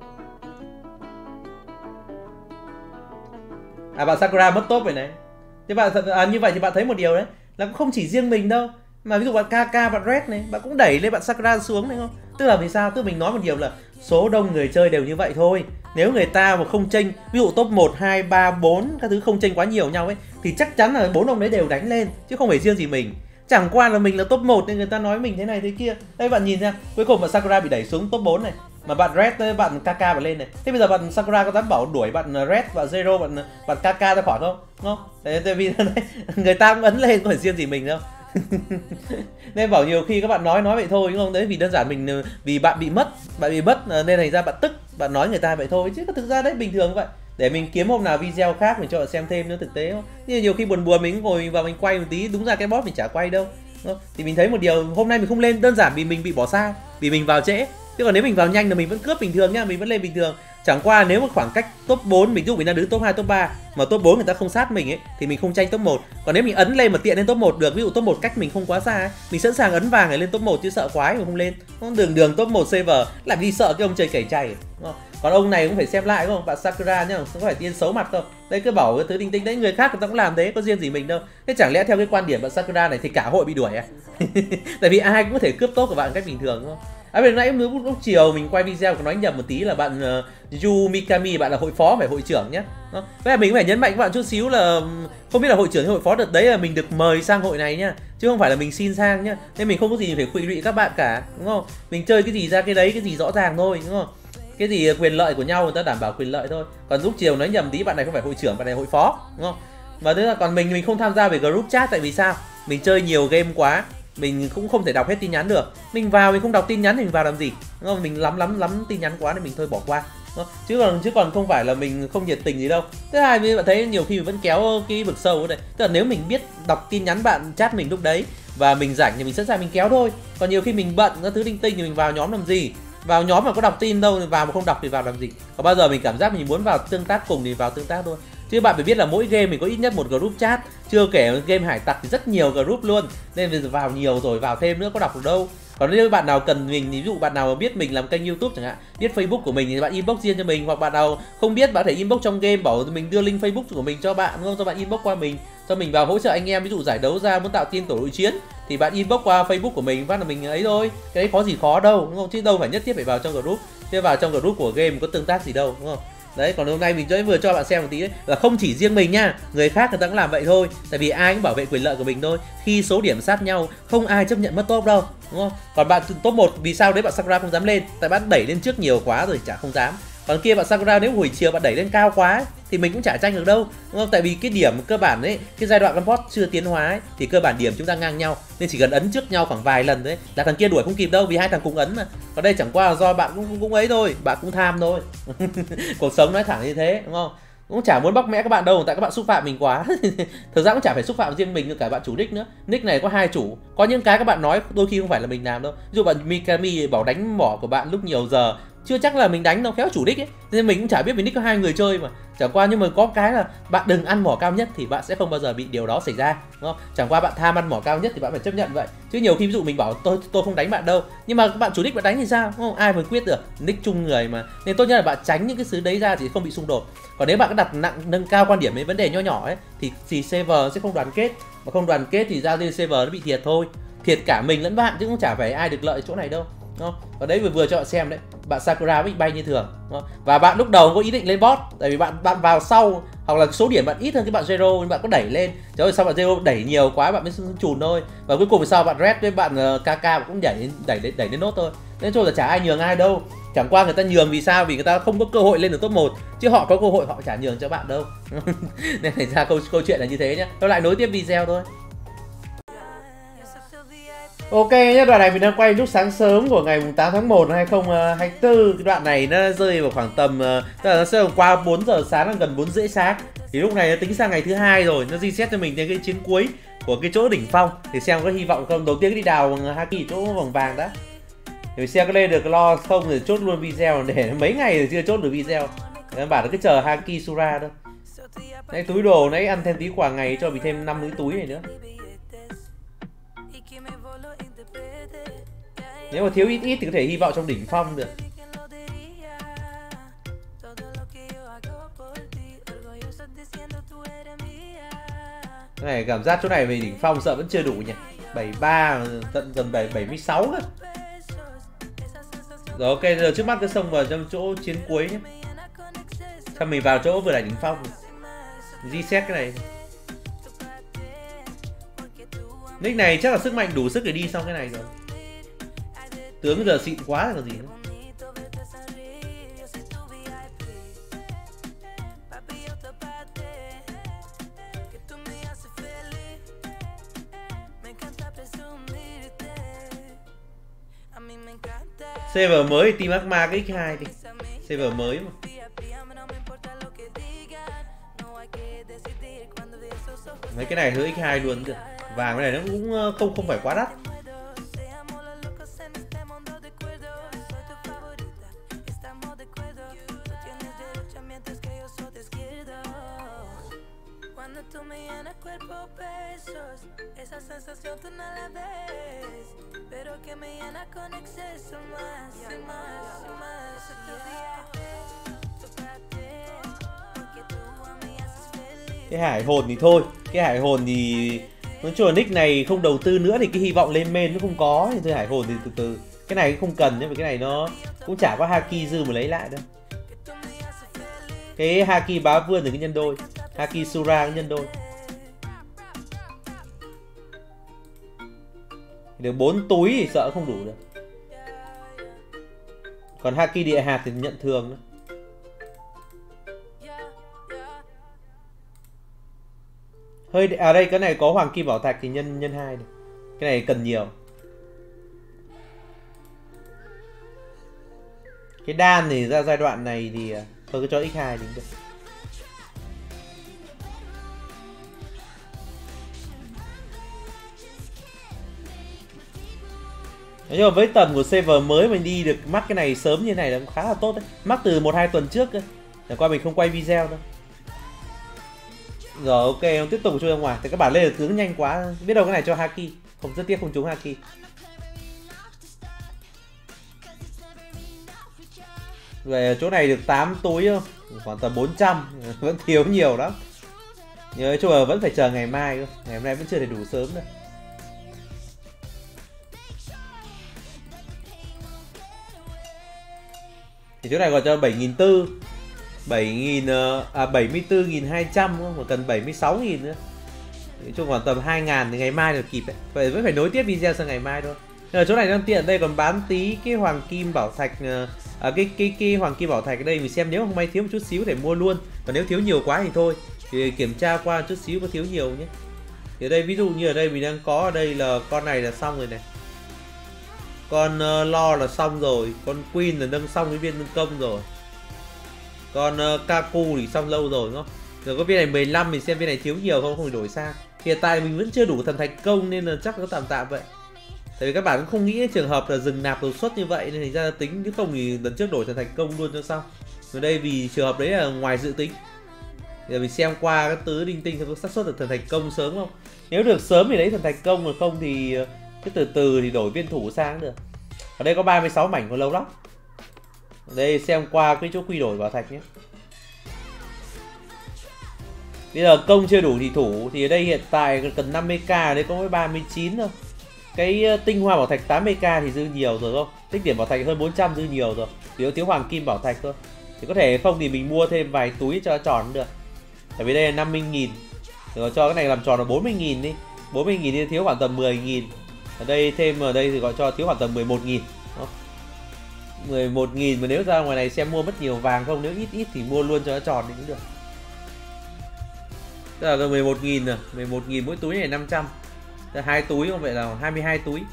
À, bạn Sakura mất top rồi này. Thế bạn à, như vậy thì bạn thấy một điều đấy là cũng không chỉ riêng mình đâu, mà ví dụ bạn ca ca, bạn Red này, bạn cũng đẩy lên bạn Sakura xuống này không? Tức là vì sao? Tức là mình nói một điều là số đông người chơi đều như vậy thôi. Nếu người ta mà không chênh, ví dụ top một, hai, ba, bốn các thứ không chênh quá nhiều nhau ấy, thì chắc chắn là bốn ông đấy đều đánh lên, chứ không phải riêng gì mình. Chẳng qua là mình là top một nên người ta nói mình thế này thế kia. Đây bạn nhìn xem, cuối cùng bạn Sakura bị đẩy xuống top bốn này, mà bạn Red, bạn Kaka bạn lên này. Thế bây giờ bạn Sakura có dám bảo đuổi bạn Red và Zero, bạn bạn Kaka ra khỏi không? Đúng không? Tại, tại vì người ta cũng ấn lên, có phải riêng gì mình đâu. Nên bảo nhiều khi các bạn nói nói vậy thôi, đúng không? Đấy vì đơn giản mình vì bạn bị mất, bạn bị mất nên thành ra bạn tức, bạn nói người ta vậy thôi, chứ thực ra đấy bình thường vậy. Để mình kiếm hôm nào video khác mình cho bạn xem thêm nữa thực tế không? Nhưng nhiều khi buồn buồn mình ngồi vào mình quay một tí, đúng ra cái boss mình chả quay đâu. Thì mình thấy một điều hôm nay mình không lên đơn giản vì mình bị bỏ xa, vì mình vào trễ. Chứ còn nếu mình vào nhanh là mình vẫn cướp bình thường nhá, mình vẫn lên bình thường. Chẳng qua nếu mà khoảng cách top bốn, mình giúp mình đang đứng top hai, top ba mà top bốn người ta không sát mình ấy thì mình không tranh top một. Còn nếu mình ấn lên mà tiện lên top một được, ví dụ top một cách mình không quá xa ấy, mình sẵn sàng ấn vàng để lên top một chứ sợ quái mà không lên. Đường đường top một server làm gì sợ cái ông chơi cày chay, đúng không? Còn ông này cũng phải xem lại, đúng không? Bạn Sakura nhá, không phải tiên xấu mặt đâu. Đây cứ bảo cái thứ tinh tinh đấy, người khác người ta cũng làm thế, có riêng gì mình đâu. Thế chẳng lẽ theo cái quan điểm bạn Sakura này thì cả hội bị đuổi à? Tại vì ai cũng có thể cướp top của bạn cách bình thường, đúng không? À, bên nãy lúc, lúc chiều mình quay video có nói nhầm một tí là bạn uh, Yu Mikami bạn là hội phó phải hội trưởng nhé. Đó. Vậy là mình phải nhấn mạnh các bạn chút xíu là không biết là hội trưởng hay hội phó đợt đấy là mình được mời sang hội này nhá, chứ không phải là mình xin sang nhá. Nên mình không có gì phải khụy lụy các bạn cả, đúng không? Mình chơi cái gì ra cái đấy, cái gì rõ ràng thôi, đúng không? Cái gì quyền lợi của nhau người ta đảm bảo quyền lợi thôi. Còn lúc chiều nói nhầm tí, bạn này không phải hội trưởng, bạn này hội phó, đúng không? Và thế là còn mình mình không tham gia về group chat, tại vì sao? Mình chơi nhiều game quá, mình cũng không thể đọc hết tin nhắn được. Mình vào mình không đọc tin nhắn thì mình vào làm gì, đúng không? Mình lắm lắm lắm tin nhắn quá nên mình thôi bỏ qua, đúng không? Chứ còn chứ còn không phải là mình không nhiệt tình gì đâu. Thứ hai, bạn thấy nhiều khi mình vẫn kéo cái vực sâu ở đây. Tức là nếu mình biết đọc tin nhắn bạn chat mình lúc đấy và mình rảnh thì mình sẵn sàng mình kéo thôi. Còn nhiều khi mình bận các thứ linh tinh thì mình vào nhóm làm gì? Vào nhóm mà có đọc tin đâu, vào mà không đọc thì vào làm gì? Còn bao giờ mình cảm giác mình muốn vào tương tác cùng thì vào tương tác thôi. Chứ bạn phải biết là mỗi game mình có ít nhất một group chat, chưa kể game hải tặc thì rất nhiều group luôn. Nên vào nhiều rồi vào thêm nữa có đọc được đâu. Còn nếu bạn nào cần mình, ví dụ bạn nào biết mình làm kênh YouTube chẳng hạn, biết Facebook của mình thì bạn inbox riêng cho mình, hoặc bạn nào không biết bạn có thể inbox trong game bảo mình đưa link Facebook của mình cho bạn, đúng không? Cho bạn inbox qua mình, cho mình vào hỗ trợ anh em, ví dụ giải đấu ra muốn tạo team tổ đội chiến thì bạn inbox qua Facebook của mình phát là mình ấy thôi. Cái đấy có gì khó đâu, đúng không? Chứ đâu phải nhất thiết phải vào trong group. Thế vào trong group của game có tương tác gì đâu, đúng không? Đấy, còn hôm nay mình sẽ vừa cho bạn xem một tí đấy, là không chỉ riêng mình nha, người khác người ta cũng làm vậy thôi. Tại vì ai cũng bảo vệ quyền lợi của mình thôi. Khi số điểm sát nhau, không ai chấp nhận mất top đâu, đúng không? Còn bạn top một vì sao đấy bạn Sakura không dám lên? Tại bạn đẩy lên trước nhiều quá rồi chả không dám. Còn kia bạn Sakura nếu buổi chiều bạn đẩy lên cao quá ấy, thì mình cũng chả tranh được đâu, đúng không? Tại vì cái điểm cơ bản ấy, cái giai đoạn Lamport chưa tiến hóa ấy, thì cơ bản điểm chúng ta ngang nhau, nên chỉ cần ấn trước nhau khoảng vài lần đấy là thằng kia đuổi không kịp đâu, vì hai thằng cùng ấn mà. Còn đây chẳng qua là do bạn cũng cũng ấy thôi, bạn cũng tham thôi. Cuộc sống nói thẳng như thế, đúng không? Cũng chả muốn bóc mẽ các bạn đâu, tại các bạn xúc phạm mình quá. Thực ra cũng chả phải xúc phạm riêng mình, cả bạn chủ nick nữa. Nick này có hai chủ, có những cái các bạn nói đôi khi không phải là mình làm đâu. Ví dụ bạn Mikami bảo đánh mỏ của bạn lúc nhiều giờ, chưa chắc là mình đánh đâu, khéo chủ nick ấy, nên mình cũng chả biết vì nick có hai người chơi mà. Chẳng qua nhưng mà có cái là bạn đừng ăn mỏ cao nhất thì bạn sẽ không bao giờ bị điều đó xảy ra, đúng không? Chẳng qua bạn tham ăn mỏ cao nhất thì bạn phải chấp nhận vậy. Chứ nhiều khi ví dụ mình bảo tôi tôi không đánh bạn đâu, nhưng mà các bạn chủ nick bạn đánh thì sao, đúng không? Ai mà quyết được, nick chung người mà. Nên tốt nhất là bạn tránh những cái thứ đấy ra thì không bị xung đột. Còn nếu bạn có đặt nặng nâng cao quan điểm đến vấn đề nho nhỏ ấy thì thì server sẽ không đoàn kết, mà không đoàn kết thì ra lên server nó bị thiệt thôi. Thiệt cả mình lẫn bạn chứ cũng chả phải ai được lợi chỗ này đâu, đúng không? Và đấy vừa vừa cho bạn xem đấy, bạn Sakura bị bay như thường, đúng không? Và bạn lúc đầu có ý định lên bot, tại vì bạn bạn vào sau hoặc là số điểm bạn ít hơn cái bạn Zero nhưng bạn có đẩy lên. Trời ơi, sao bạn Zero đẩy nhiều quá bạn mới chùn thôi. Và cuối cùng sau bạn Red với bạn uh, ca ca cũng đẩy đẩy đẩy, đẩy lên nốt thôi. Nên cho là chả ai nhường ai đâu. Chẳng qua người ta nhường vì sao? Vì người ta không có cơ hội lên được top một, chứ họ có cơ hội họ chả nhường cho bạn đâu. Nên thành ra câu câu chuyện là như thế nhá. Tôi lại nối tiếp video thôi. Ok nhé, đoạn này mình đang quay lúc sáng sớm của ngày tám tháng một năm hai nghìn không trăm hai mươi tư. Cái đoạn này nó rơi vào khoảng tầm, tức là nó sẽ qua bốn giờ sáng, là gần bốn rưỡi sáng. Thì lúc này nó tính sang ngày thứ hai rồi, nó reset cho mình đến cái chiến cuối của cái chỗ đỉnh phong. Thì xem có hy vọng không. Đầu tiên đi đào Haki chỗ vòng vàng đã. Thì xem có lên được lo không thì chốt luôn video, để mấy ngày rồi chưa chốt được video. Nên bảo là cứ chờ Haki Sura thôi. Đấy, túi đồ nãy ăn thêm tí quà ngày cho mình thêm năm cái túi này nữa. Nếu mà thiếu ít ít thì có thể hy vọng trong đỉnh phong được. Cái này cảm giác chỗ này về đỉnh phong sợ vẫn chưa đủ nhỉ. bảy mươi ba tận gần bảy mươi sáu cơ. Rồi ok, giờ trước mắt cứ xông vào trong chỗ chiến cuối nhé. Xong mình vào chỗ vừa đẩy đỉnh phong. Reset cái này. Nick này chắc là sức mạnh đủ sức để đi xong cái này rồi. Tướng giờ xịn quá là còn gì nữa. Server mới Team Akma cái X hai đi. Server mới mà. Mấy cái này hơi X hai luôn kìa. Vàng cái này nó cũng không không phải quá đắt. Cái hải hồn thì thôi, cái hải hồn thì nói chung là nick này không đầu tư nữa thì cái hy vọng lên main nó không có. Thì thôi hải hồn thì từ từ, cái này không cần nhé, vì cái này nó cũng chả có Haki dư mà lấy lại đâu. Cái Haki bá vươn từ cái nhân đôi, Haki Sura cái nhân đôi. Được bốn túi thì sợ không đủ được. Còn Haki địa hạt thì nhận thường nữa. Hơi à đây cái này có hoàng kim bảo thạch thì nhân nhân hai này. Cái này cần nhiều. Cái đan thì ra giai đoạn này thì thôi cứ cho X hai đến được. Nhưng mà với tầm của server mới mình đi được mắc cái này sớm như này là cũng khá là tốt đấy. Mắc từ một hai tuần trước cơ. Chẳng qua mình không quay video đâu. Rồi ok, ông tiếp tục chui ra ngoài. Thì các bạn lên được tướng nhanh quá. Biết đâu cái này cho Haki. Không, rất tiếc không trúng Haki. Về chỗ này được tám túi không? Khoảng tầm bốn trăm, vẫn thiếu nhiều lắm. Nhớ chung là vẫn phải chờ ngày mai cơ. Ngày hôm nay vẫn chưa thể đủ sớm đâu. Thì chỗ này còn cho bảy nghìn bốn trăm, bảy nghìn à bảy mươi tư nghìn hai trăm không? Mà cần bảy mươi sáu nghìn nữa. Nói chung khoảng tầm hai nghìn thì ngày mai là kịp đấy. Vậy vẫn phải nối tiếp video sang ngày mai thôi. Nhưng mà chỗ này đang tiện, đây còn bán tí cái hoàng kim bảo thạch, à, cái cái cái hoàng kim bảo thạch ở đây mình xem nếu không may thiếu một chút xíu để mua luôn. Còn nếu thiếu nhiều quá thì thôi, thì kiểm tra qua chút xíu có thiếu nhiều nhé. Thì ở đây ví dụ như ở đây mình đang có ở đây là con này là xong rồi này. Con uh, lo là xong rồi, con queen là nâng xong cái viên nâng công rồi. Con uh, Kaku thì xong lâu rồi đúng không? Rồi có viên này mười lăm, mình xem viên này thiếu nhiều không, không phải đổi sang. Hiện tại mình vẫn chưa đủ thần thạch công nên là chắc nó tạm tạm vậy. Tại vì các bạn cũng không nghĩ trường hợp là dừng nạp đột xuất như vậy nên thành ra tính, nếu không thì lần trước đổi thần thạch công luôn cho xong. Ở đây vì trường hợp đấy là ngoài dự tính. Giờ mình xem qua các tứ đinh tinh xem có xác suất được thần thạch công sớm không. Nếu được sớm thì lấy thần thạch công, mà không thì cái từ từ thì đổi viên thủ sang được. Ở đây có ba mươi sáu mảnh còn lâu lắm. Ở đây xem qua cái chỗ quy đổi bảo thạch nhé. Bây giờ công chưa đủ thì thủ, thì ở đây hiện tại cần năm mươi k, ở đây có mới ba mươi chín thôi. Cái tinh hoa bảo thạch tám mươi k thì dư nhiều rồi không? Tích điểm bảo thạch hơn bốn trăm dư nhiều rồi. Chỉ thiếu hoàng kim bảo thạch thôi. Thì có thể không thì mình mua thêm vài túi cho tròn cũng được. Tại vì đây là năm mươi nghìn. Rồi cho cái này làm tròn là bốn mươi nghìn đi. bốn mươi nghìn thì thiếu khoảng tầm mười nghìn. Ở đây thêm ở đây thì gọi cho thiếu khoảng tầm mười một nghìn. mười một nghìn mà nếu ra ngoài này xem mua mất nhiều vàng không, nếu ít ít thì mua luôn cho nó tròn thì cũng được. Tức là mười một nghìn à, mười một nghìn mỗi túi này năm trăm. Hai túi không, vậy là hai mươi hai túi.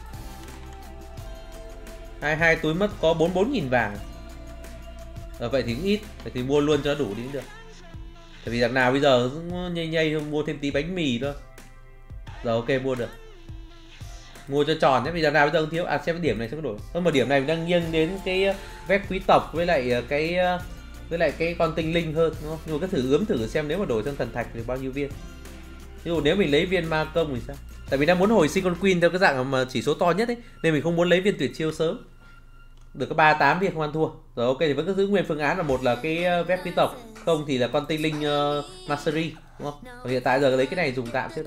hai mươi hai túi mất có bốn mươi bốn nghìn vàng. Ở vậy thì cũng ít, vậy thì mua luôn cho nó đủ đi cũng được. Tại vì đằng nào bây giờ cũng nhây nhây mua thêm tí bánh mì thôi. Giờ ok mua được. Mua cho tròn nhé, vì đằng nào bây giờ không thiếu. À xem cái điểm này sẽ có đổi. Hơn một điểm này mình đang nghiêng đến cái vét quý tộc với lại cái với lại cái con tinh linh hơn, đúng không? Nhưng mà cứ thử ướm thử xem nếu mà đổi sang thần thạch thì bao nhiêu viên. Ví dụ nếu mình lấy viên ma công thì sao? Tại vì đang muốn hồi sinh con queen theo cái dạng mà chỉ số to nhất ấy, nên mình không muốn lấy viên tuyệt chiêu sớm. Được có ba mươi tám viên không ăn thua. Rồi ok thì vẫn cứ giữ nguyên phương án là một là cái vét quý tộc, không thì là con tinh linh uh, mastery, đúng không? Còn hiện tại giờ lấy cái này dùng tạm trước đã.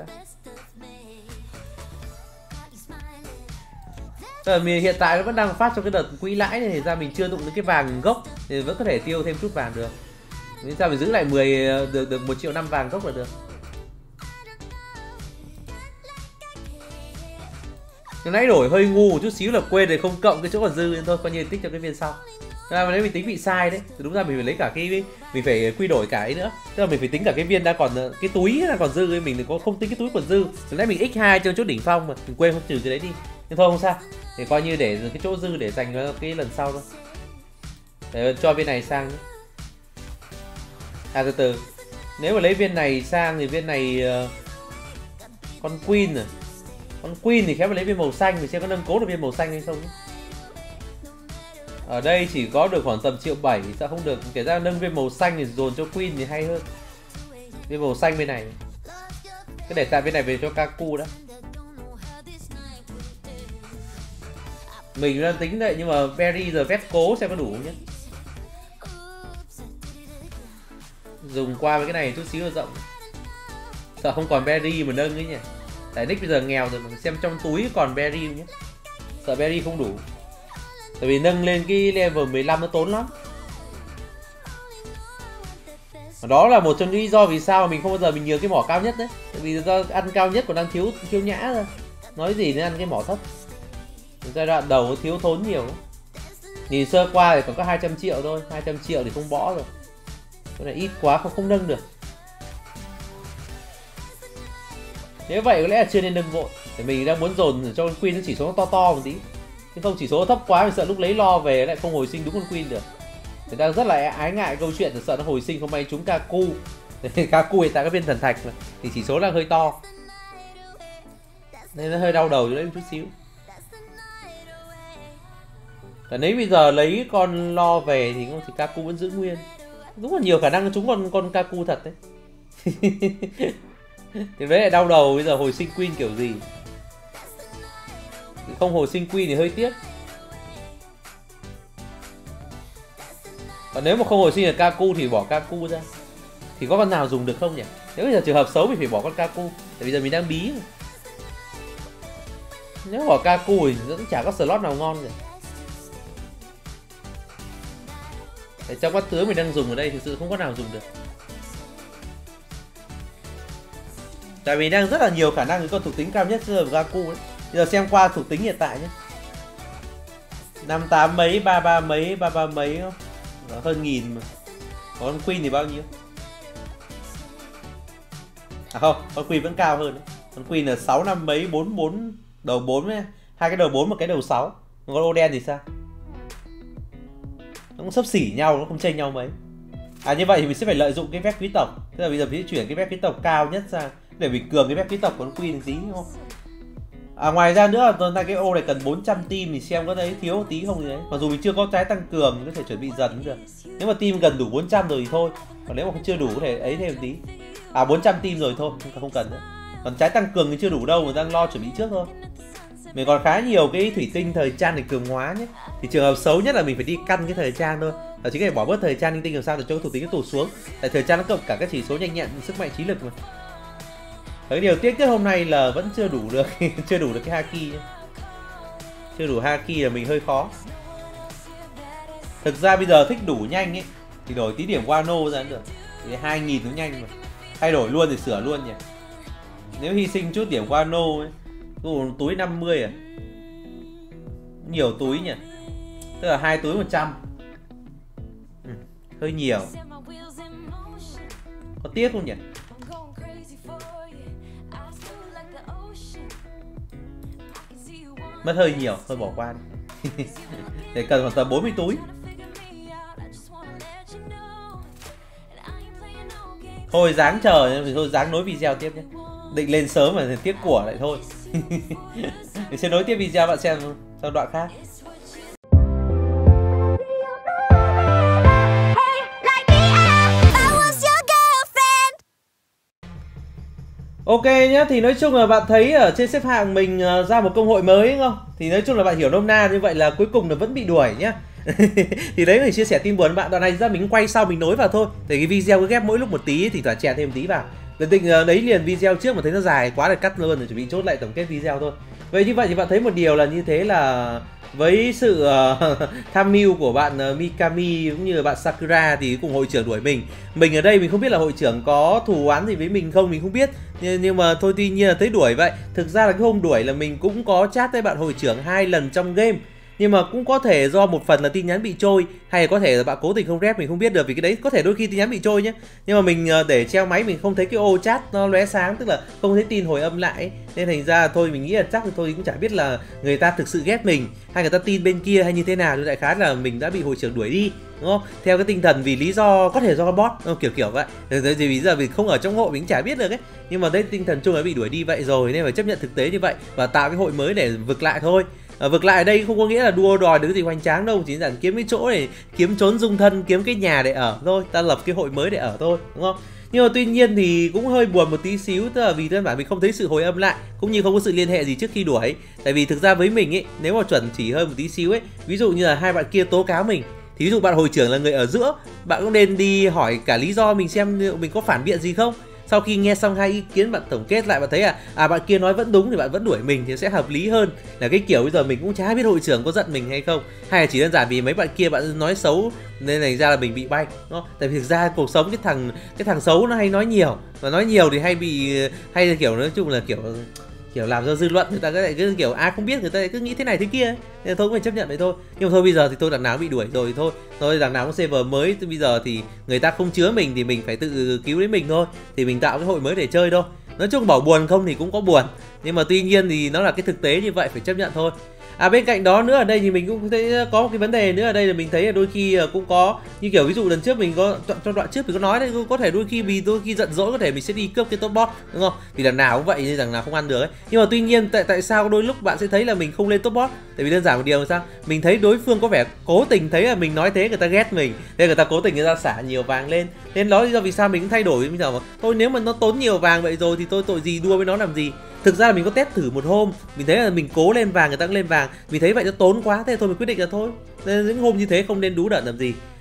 Rồi mình hiện tại nó vẫn đang phát trong cái đợt quỹ lãi này, thì ra mình chưa đụng đến cái vàng gốc thì vẫn có thể tiêu thêm chút vàng được. Nên sao mình giữ lại mười được được một triệu năm vàng gốc là được. Cái nãy đổi hơi ngu một chút xíu là quên rồi, không cộng cái chỗ còn dư nên thôi, coi như tích cho cái viên sau. Ra mà nếu mình tính bị sai đấy, thì đúng ra mình phải lấy cả cái, mình phải quy đổi cả ấy nữa. Tức là mình phải tính cả cái viên đang còn, cái túi đang còn dư ấy, mình có không tính cái túi còn dư. Từ nãy mình nhân hai cho chỗ đỉnh phong mà, mình quên không trừ cái đấy đi. Nhưng thôi không sao, thì coi như để cái chỗ dư để dành cho cái lần sau thôi. Để cho viên này sang nhé. À từ từ, nếu mà lấy viên này sang thì viên này uh, con queen à. Con queen thì khéo phải lấy viên màu xanh, mình xem có nâng cố được viên màu xanh hay không nhé. Ở đây chỉ có được khoảng tầm triệu bảy, sao không được, kể ra nâng viên màu xanh thì dồn cho queen thì hay hơn. Viên màu xanh bên này, cái để tạm bên này về cho Kaku đã. Mình đang tính đấy, nhưng mà Berry giờ vét cố xem có đủ không nhé. Dùng qua với cái này chút xíu là rộng. Sợ không còn Berry mà nâng ấy nhỉ. Tại Nick bây giờ nghèo rồi, mình xem trong túi còn Berry nhé. Sợ Berry không đủ. Tại vì nâng lên cái level mười lăm nó tốn lắm. Đó là một trong những lý do vì sao mà mình không bao giờ mình nhường cái mỏ cao nhất đấy. Tại vì do ăn cao nhất còn đang thiếu thiếu nhã rồi. Nói gì nên ăn cái mỏ thấp. Giai đoạn đầu thiếu thốn nhiều lắm. Nhìn sơ qua thì còn có hai trăm triệu thôi, hai trăm triệu thì không bỏ rồi. Cái này ít quá không không nâng được. Nếu vậy có lẽ là chưa nên nâng vội. Để mình đang muốn dồn cho con queen nó chỉ số nó to to một tí. Nhưng không chỉ số thấp quá mình sợ lúc lấy lo về lại không hồi sinh đúng con queen được. Người ta rất là ái ngại câu chuyện, sợ nó hồi sinh không may trúng Kaku. Kaku hiện tại các viên thần thạch mà, thì chỉ số là hơi to. Nên nó hơi đau đầu cho đấy một chút xíu. Và nếu bây giờ lấy con lo về thì không thì Kaku vẫn giữ nguyên. Đúng là nhiều khả năng chúng con con Kaku thật đấy. Thì đấy lại đau đầu bây giờ hồi sinh queen kiểu gì. Không hồi sinh queen thì hơi tiếc. Còn nếu mà không hồi sinh được Kaku thì bỏ Kaku ra. Thì có con nào dùng được không nhỉ? Nếu bây giờ trường hợp xấu thì phải bỏ con Kaku. Tại bây giờ mình đang bí. Nếu bỏ Kaku thì vẫn chả có slot nào ngon rồi. Để trong bát tướng mình đang dùng ở đây thực sự không có nào dùng được. Tại vì đang rất là nhiều khả năng cái con thuộc tính cao nhất là Kaku ấy. Bây giờ xem qua thuộc tính hiện tại nhé. năm tám mấy, ba ba mấy, ba ba mấy không? Nó hơn nghìn mà. Còn Queen thì bao nhiêu? À không, con Queen vẫn cao hơn đấy. Con Queen là sáu năm mấy, bốn bốn đầu bốn ấy. Hai cái đầu bốn một cái đầu sáu. Còn con Oden thì sao? Nó cũng xấp xỉ nhau, nó không chênh nhau mấy. À như vậy thì mình sẽ phải lợi dụng cái vét quý tộc. Tức là bây giờ mình sẽ chuyển cái vét quý tộc cao nhất sang để mình cường cái vét quý tộc của con Queen tí đúng không? À ngoài ra nữa tuần này cái ô này cần bốn trăm team thì xem có thấy thiếu một tí không gì đấy. Mặc dù mình chưa có trái tăng cường mình có thể chuẩn bị dần cũng được. Nếu mà team gần đủ bốn trăm rồi thì thôi. Còn nếu mà chưa đủ có thể ấy thêm một tí. À bốn trăm team rồi thôi, không, không cần nữa. Còn trái tăng cường thì chưa đủ đâu, mình đang lo chuẩn bị trước thôi. Mình còn khá nhiều cái thủy tinh thời trang để cường hóa nhé. Thì trường hợp xấu nhất là mình phải đi căn cái thời trang thôi. Và chính là bỏ bớt thời trang linh tinh làm sao để cho cái thuộc tính nó tụt xuống. Tại thời trang nó cộng cả các chỉ số nhanh nhẹn, sức mạnh, trí lực mà. Cái điều tiếc nhất hôm nay là vẫn chưa đủ được chưa đủ được cái haki nhé. Chưa đủ haki là mình hơi khó. Thực ra bây giờ thích đủ nhanh ấy thì đổi tí điểm Wano ra cũng được. Thì hai nghìn nó nhanh mà. Thay đổi luôn thì sửa luôn nhỉ. Nếu hy sinh chút điểm Wano ấy, túi năm mươi à? Nhiều túi nhỉ. Tức là hai túi một trăm. Ừ, hơi nhiều. Có tiếc không nhỉ? Mất hơi nhiều, thôi bỏ qua đi. Để cần khoảng tầm bốn mươi túi. Thôi dáng chờ thì thôi dáng nối video tiếp nhé. Định lên sớm mà tiếc của lại thôi. Mình sẽ nối tiếp video bạn xem trong đoạn khác. Ok nhá, thì nói chung là bạn thấy ở trên xếp hạng mình ra một công hội mới đúng không? Thì nói chung là bạn hiểu nôm na như vậy là cuối cùng là vẫn bị đuổi nhá. Thì đấy mình chia sẻ tin buồn bạn, đoạn này ra mình quay sau mình nối vào thôi. Để cái video cứ ghép mỗi lúc một tí thì toàn chèn thêm một tí vào. Lần định đấy liền video trước mà thấy nó dài quá để cắt luôn rồi chuẩn bị chốt lại tổng kết video thôi. Vậy như vậy thì bạn thấy một điều là như thế là với sự uh, tham mưu của bạn uh, Mikami cũng như là bạn Sakura thì cùng hội trưởng đuổi mình. Mình ở đây mình không biết là hội trưởng có thù oán gì với mình không, mình không biết. Nhưng, nhưng mà thôi tuy nhiên là thấy đuổi vậy. Thực ra là cái hôm đuổi là mình cũng có chat với bạn hội trưởng hai lần trong game. Nhưng mà cũng có thể do một phần là tin nhắn bị trôi, hay là có thể là bạn cố tình không rep, mình không biết được. Vì cái đấy có thể đôi khi tin nhắn bị trôi nhé. Nhưng mà mình để treo máy mình không thấy cái ô chat nó lóe sáng, tức là không thấy tin hồi âm lại. Nên thành ra thôi mình nghĩ là chắc thì thôi cũng chả biết là người ta thực sự ghét mình, hay người ta tin bên kia hay như thế nào. Đại khái là mình đã bị hội trưởng đuổi đi, đúng không? Theo cái tinh thần vì lý do có thể do bot, kiểu kiểu vậy. Rồi gì bây giờ mình không ở trong hội mình chả biết được ấy. Nhưng mà đây tinh thần chung là bị đuổi đi vậy rồi nên phải chấp nhận thực tế như vậy và tạo cái hội mới để vực lại thôi. À, vực lại ở đây không có nghĩa là đua đòi được gì hoành tráng đâu, chỉ là kiếm cái chỗ để kiếm trốn dung thân, kiếm cái nhà để ở thôi, ta lập cái hội mới để ở thôi, đúng không? Nhưng mà tuy nhiên thì cũng hơi buồn một tí xíu, tức là vì đơn giản mình không thấy sự hồi âm lại cũng như không có sự liên hệ gì trước khi đuổi. Tại vì thực ra với mình ấy, nếu mà chuẩn chỉ hơi một tí xíu ấy, ví dụ như là hai bạn kia tố cáo mình thì ví dụ bạn hội trưởng là người ở giữa, bạn cũng nên đi hỏi cả lý do mình xem mình có phản biện gì không. Sau khi nghe xong hai ý kiến bạn tổng kết lại, bạn thấy à à bạn kia nói vẫn đúng thì bạn vẫn đuổi mình thì sẽ hợp lý hơn là cái kiểu bây giờ mình cũng chả biết hội trưởng có giận mình hay không, hay là chỉ đơn giản vì mấy bạn kia bạn nói xấu nên thành ra là mình bị bay, đúng không? Tại vì thực ra cuộc sống cái thằng cái thằng xấu nó hay nói nhiều, và nói nhiều thì hay bị hay là kiểu nói chung là kiểu kiểu làm cho dư luận người ta lại cứ kiểu ai à, không biết người ta lại cứ nghĩ thế này thế kia ấy. Nên thôi cũng phải chấp nhận vậy thôi. Nhưng mà thôi bây giờ thì tôi đằng nào cũng bị đuổi rồi thì thôi thôi đằng nào cũng server mới, thì bây giờ thì người ta không chứa mình thì mình phải tự cứu lấy mình thôi, thì mình tạo cái hội mới để chơi thôi. Nói chung bảo buồn không thì cũng có buồn, nhưng mà tuy nhiên thì nó là cái thực tế như vậy, phải chấp nhận thôi. À bên cạnh đó nữa ở đây thì mình cũng thấy có một cái vấn đề nữa ở đây là mình thấy là đôi khi cũng có như kiểu ví dụ lần trước mình có trong đoạn trước mình có nói đấy, có thể đôi khi vì đôi khi giận dỗi có thể mình sẽ đi cướp cái top bot, đúng không? Vì lần nào cũng vậy nên rằng là không ăn được ấy. Nhưng mà tuy nhiên tại tại sao đôi lúc bạn sẽ thấy là mình không lên top bot? Tại vì đơn giản một điều là sao? Mình thấy đối phương có vẻ cố tình thấy là mình nói thế người ta ghét mình, nên người ta cố tình người ta xả nhiều vàng lên. Nên đó lý do vì sao mình cũng thay đổi bây giờ mà thôi nếu mà nó tốn nhiều vàng vậy rồi thì tôi tội gì đua với nó làm gì. Thực ra là mình có test thử một hôm, mình thấy là mình cố lên vàng người ta cũng lên vàng, mình thấy vậy nó tốn quá, thế thôi mình quyết định là thôi. Nên những hôm như thế không nên đú đợt làm gì.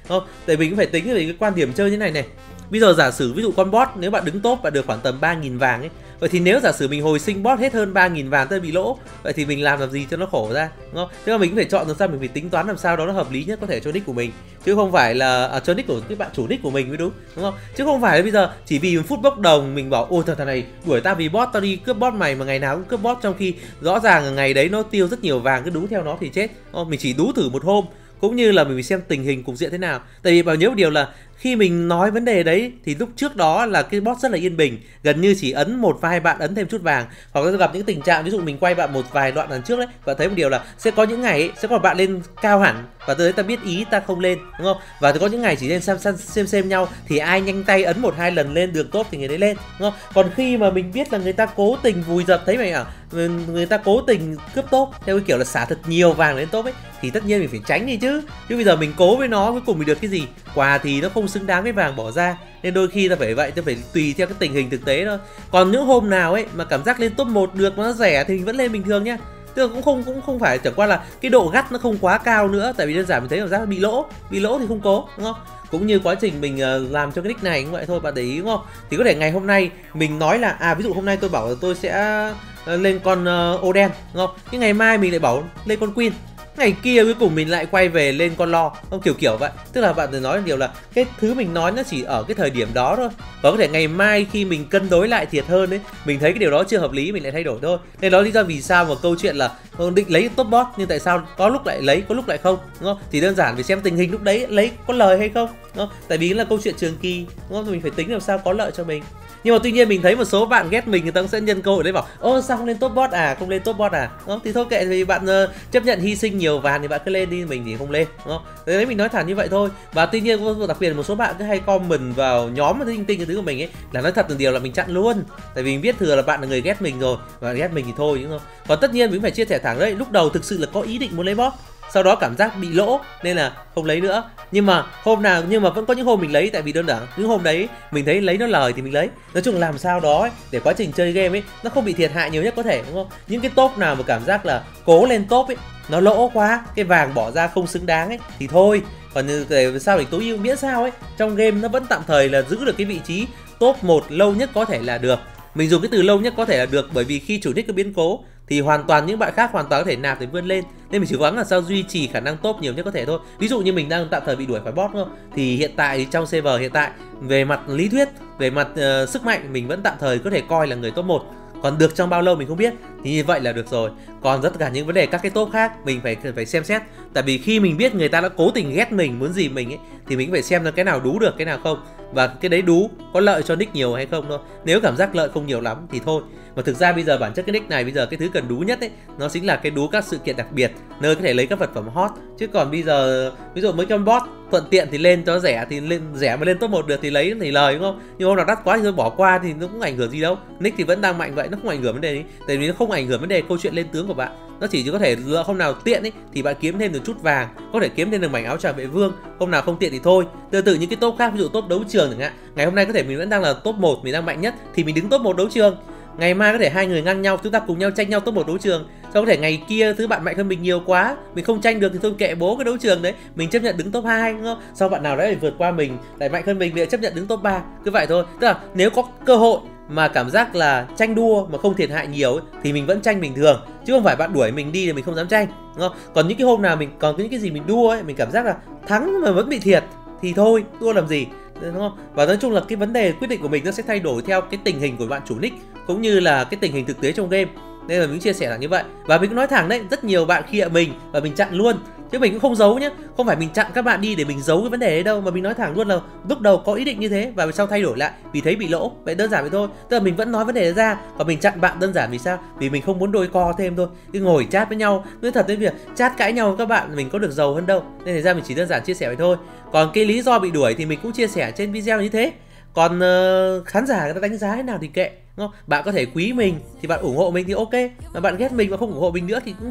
không? Tại mình cũng phải tính về cái quan điểm chơi như này này. Bây giờ giả sử ví dụ con bot nếu bạn đứng top và được khoảng tầm ba nghìn vàng ấy, vậy thì nếu giả sử mình hồi sinh bot hết hơn ba nghìn vàng tới bị lỗ, vậy thì mình làm làm gì cho nó khổ ra, đúng không? Thế mà mình cũng phải chọn làm sao, mình phải tính toán làm sao đó nó hợp lý nhất có thể cho nick của mình, chứ không phải là à, cho nick của cái bạn chủ nick của mình mới đúng, đúng không? Chứ không phải là bây giờ chỉ vì một phút bốc đồng mình bảo ôi thằng này đuổi tao vì bot, tao đi cướp bot mày, mà ngày nào cũng cướp bot trong khi rõ ràng là ngày đấy nó tiêu rất nhiều vàng, cứ đú theo nó thì chết. Không, mình chỉ đú thử một hôm, cũng như là mình phải xem tình hình cục diện thế nào. Tại vì bảo nhớ một điều là khi mình nói vấn đề đấy thì lúc trước đó là cái bot rất là yên bình, gần như chỉ ấn một vài bạn ấn thêm chút vàng, hoặc là gặp những tình trạng ví dụ mình quay bạn một vài đoạn lần trước đấy và thấy một điều là sẽ có những ngày ấy, sẽ có bạn lên cao hẳn và từ đấy ta biết ý ta không lên, đúng không? Và có những ngày chỉ lên xem xem xem, xem nhau thì ai nhanh tay ấn một hai lần lên được top thì người đấy lên, đúng không? Còn khi mà mình biết là người ta cố tình vùi dập, thấy mày à, người ta cố tình cướp top theo cái kiểu là xả thật nhiều vàng lên top ấy, thì tất nhiên mình phải tránh đi chứ. Chứ bây giờ mình cố với nó cuối cùng mình được cái gì? Quà thì nó không xứng đáng với vàng bỏ ra, nên đôi khi ta phải vậy, ta phải tùy theo cái tình hình thực tế thôi. Còn những hôm nào ấy mà cảm giác lên top một được mà nó rẻ thì mình vẫn lên bình thường nhá. Tức là cũng không cũng không phải, chẳng qua là cái độ gắt nó không quá cao nữa, tại vì đơn giản mình thấy cảm giác bị lỗ, bị lỗ thì không cố, đúng không? Cũng như quá trình mình uh, làm cho cái nick này cũng vậy thôi, bạn để ý đúng không? Thì có thể ngày hôm nay mình nói là à ví dụ hôm nay tôi bảo là tôi sẽ uh, lên con uh, ô đen, đúng không? Nhưng ngày mai mình lại bảo lên con queen, ngày kia cuối cùng mình lại quay về lên con lo, không, kiểu kiểu vậy. Tức là bạn nói điều là cái thứ mình nói nó chỉ ở cái thời điểm đó thôi, và có thể ngày mai khi mình cân đối lại thiệt hơn ấy, mình thấy cái điều đó chưa hợp lý mình lại thay đổi thôi. Nên đó lý do vì sao mà câu chuyện là định lấy top bot nhưng tại sao có lúc lại lấy có lúc lại không, đúng không? Thì đơn giản vì xem tình hình lúc đấy lấy có lời hay không, đúng không? Tại vì là câu chuyện trường kỳ, đúng không? Mình phải tính làm sao có lợi cho mình. Nhưng mà tuy nhiên mình thấy một số bạn ghét mình, người ta cũng sẽ nhân cơ hội đấy bảo ô sao không lên top bot à, không lên top bot à, đúng không? Thì thôi kệ, vì bạn uh, chấp nhận hy sinh nhiều vàng thì bạn cứ lên đi, mình thì không lên, đúng không? Đấy, mình nói thẳng như vậy thôi. Và tuy nhiên đặc biệt là một số bạn cứ hay comment vào nhóm tinh tinh cái thứ của mình ấy, là nói thật một điều là mình chặn luôn, tại vì mình biết thừa là bạn là người ghét mình rồi, và ghét mình thì thôi, đúng không? Còn tất nhiên mình phải chia sẻ thẳng đấy, lúc đầu thực sự là có ý định muốn lấy bot, sau đó cảm giác bị lỗ nên là không lấy nữa. Nhưng mà hôm nào nhưng mà vẫn có những hôm mình lấy, tại vì đơn giản những hôm đấy mình thấy lấy nó lời thì mình lấy. Nói chung làm sao đó ấy, để quá trình chơi game ấy nó không bị thiệt hại nhiều nhất có thể, đúng không? Những cái top nào mà cảm giác là cố lên top ấy nó lỗ quá, cái vàng bỏ ra không xứng đáng ấy thì thôi. Còn để sao để tối ưu, miễn sao ấy trong game nó vẫn tạm thời là giữ được cái vị trí top một lâu nhất có thể là được. Mình dùng cái từ lâu nhất có thể là được bởi vì khi chủ nick có biến cố thì hoàn toàn những bạn khác hoàn toàn có thể nạp để vươn lên, nên mình chỉ cố gắng là sao duy trì khả năng top nhiều nhất có thể thôi. Ví dụ như mình đang tạm thời bị đuổi khỏi bot, đúng không? Thì hiện tại trong server hiện tại về mặt lý thuyết, về mặt uh, sức mạnh mình vẫn tạm thời có thể coi là người top một. Còn được trong bao lâu mình không biết, thì như vậy là được rồi. Còn tất cả những vấn đề các cái top khác mình phải phải xem xét, tại vì khi mình biết người ta đã cố tình ghét mình, muốn gì mình ấy, thì mình phải xem là cái nào đú được, cái nào không, và cái đấy đú có lợi cho nick nhiều hay không thôi. Nếu cảm giác lợi không nhiều lắm thì thôi. Mà thực ra bây giờ bản chất cái nick này bây giờ cái thứ cần đú nhất ấy, nó chính là cái đú các sự kiện đặc biệt, nơi có thể lấy các vật phẩm hot. Chứ còn bây giờ ví dụ mấy con bot thuận tiện thì lên cho rẻ, thì lên rẻ mà lên top một được thì lấy thì lời, đúng không? Nhưng hôm nào đắt quá thì thôi bỏ qua thì nó cũng ảnh hưởng gì đâu. Nick thì vẫn đang mạnh vậy, nó không ảnh hưởng vấn đề gì. Tại vì nó không ảnh hưởng vấn đề câu chuyện lên tướng của bạn. Nó chỉ có thể hôm nào tiện ấy thì bạn kiếm thêm được chút vàng, có thể kiếm thêm được mảnh áo tràng vệ vương. Hôm nào không tiện thì thôi. Tương tự những cái top khác, ví dụ top đấu trường chẳng hạn. Ngày hôm nay có thể mình vẫn đang là top một, mình đang mạnh nhất thì mình đứng top một đấu trường. Ngày mai có thể hai người ngang nhau, chúng ta cùng nhau tranh nhau top một đấu trường. Sau có thể ngày kia thứ bạn mạnh hơn mình nhiều quá, mình không tranh được thì thôi kệ bố cái đấu trường đấy, mình chấp nhận đứng top hai, đúng không? Sau bạn nào đấy vượt qua mình, lại mạnh hơn mình, mình lại chấp nhận đứng top ba, cứ vậy thôi. Tức là nếu có cơ hội mà cảm giác là tranh đua mà không thiệt hại nhiều ấy, thì mình vẫn tranh bình thường, chứ không phải bạn đuổi mình đi thì mình không dám tranh, đúng không? Còn những cái hôm nào mình còn những cái gì mình đua ấy, mình cảm giác là thắng mà vẫn bị thiệt thì thôi, đua làm gì, đúng không? Và nói chung là cái vấn đề quyết định của mình nó sẽ thay đổi theo cái tình hình của bạn chủ nick cũng như là cái tình hình thực tế trong game. Nên là mình chia sẻ là như vậy. Và mình cũng nói thẳng đấy, rất nhiều bạn khi ạ mình và mình chặn luôn, chứ mình cũng không giấu nhé. Không phải mình chặn các bạn đi để mình giấu cái vấn đề đấy đâu, mà mình nói thẳng luôn là lúc đầu có ý định như thế và sau thay đổi lại vì thấy bị lỗ. Vậy đơn giản vậy thôi. Tức là mình vẫn nói vấn đề đấy ra, còn mình chặn bạn đơn giản vì sao? Vì mình không muốn đôi co thêm thôi. Cứ ngồi chat với nhau, nói thật đến việc chat cãi nhau các bạn mình có được giàu hơn đâu. Nên thành ra mình chỉ đơn giản chia sẻ vậy thôi. Còn cái lý do bị đuổi thì mình cũng chia sẻ trên video như thế. Còn uh, khán giả người ta đánh giá thế nào thì kệ, đúng không? Bạn có thể quý mình thì bạn ủng hộ mình thì ok, mà bạn ghét mình mà không ủng hộ mình nữa thì cũng kệ.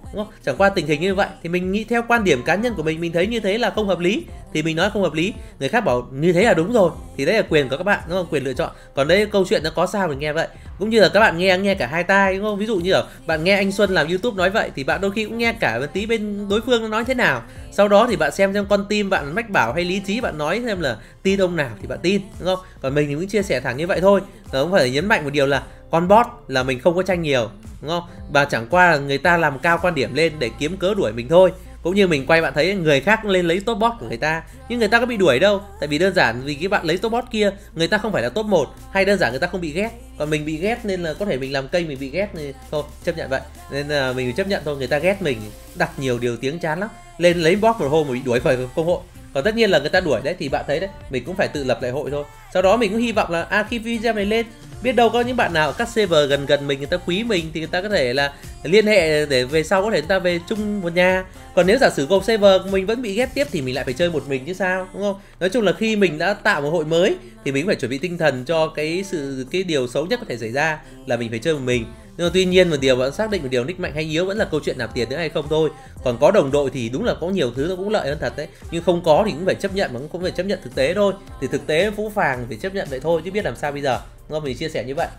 đúng không? Chẳng qua tình hình như vậy thì mình nghĩ theo quan điểm cá nhân của mình, mình thấy như thế là không hợp lý thì mình nói không hợp lý, người khác bảo như thế là đúng rồi thì đấy là quyền của các bạn, đúng không? Quyền lựa chọn. Còn đấy câu chuyện nó có sao mình nghe vậy, cũng như là các bạn nghe nghe cả hai tai, đúng không? Ví dụ như là bạn nghe anh Xuân làm YouTube nói vậy thì bạn đôi khi cũng nghe cả một tí bên đối phương nó nói thế nào, sau đó thì bạn xem xem con tim bạn mách bảo hay lý trí bạn nói xem là tin ông nào thì bạn tin, đúng không? Còn mình thì cũng chia sẻ thẳng như vậy thôi. Nó cũng phải nhấn mạnh một điều là con bot là mình không có tranh nhiều, đúng không? Và chẳng qua là người ta làm cao quan điểm lên để kiếm cớ đuổi mình thôi. Cũng như mình quay bạn thấy người khác lên lấy top bot của người ta, nhưng người ta có bị đuổi đâu, tại vì đơn giản vì cái bạn lấy top bot kia người ta không phải là top một, hay đơn giản người ta không bị ghét, còn mình bị ghét nên là có thể mình làm kênh mình bị ghét thì thôi chấp nhận vậy, nên là mình chấp nhận thôi. Người ta ghét mình đặt nhiều điều tiếng chán lắm, lên lấy bot một hôm mà bị đuổi khỏi công hội. Còn tất nhiên là người ta đuổi đấy thì bạn thấy đấy, mình cũng phải tự lập lại hội thôi. Sau đó mình cũng hy vọng là à, khi video này lên, biết đâu có những bạn nào các server gần gần mình, người ta quý mình thì người ta có thể là liên hệ để về sau có thể người ta về chung một nhà. Còn nếu giả sử gộp server mình vẫn bị ghét tiếp thì mình lại phải chơi một mình chứ sao, đúng không? Nói chung là khi mình đã tạo một hội mới thì mình phải chuẩn bị tinh thần cho cái sự cái điều xấu nhất có thể xảy ra là mình phải chơi một mình. Nhưng mà tuy nhiên một điều vẫn xác định một điều, nick mạnh hay yếu vẫn là câu chuyện nạp tiền nữa hay không thôi. Còn có đồng đội thì đúng là có nhiều thứ nó cũng lợi hơn thật đấy, nhưng không có thì cũng phải chấp nhận, mà cũng phải chấp nhận thực tế thôi. Thì thực tế phũ phàng phải chấp nhận vậy thôi chứ biết làm sao bây giờ, đúng không? Mình chia sẻ như vậy.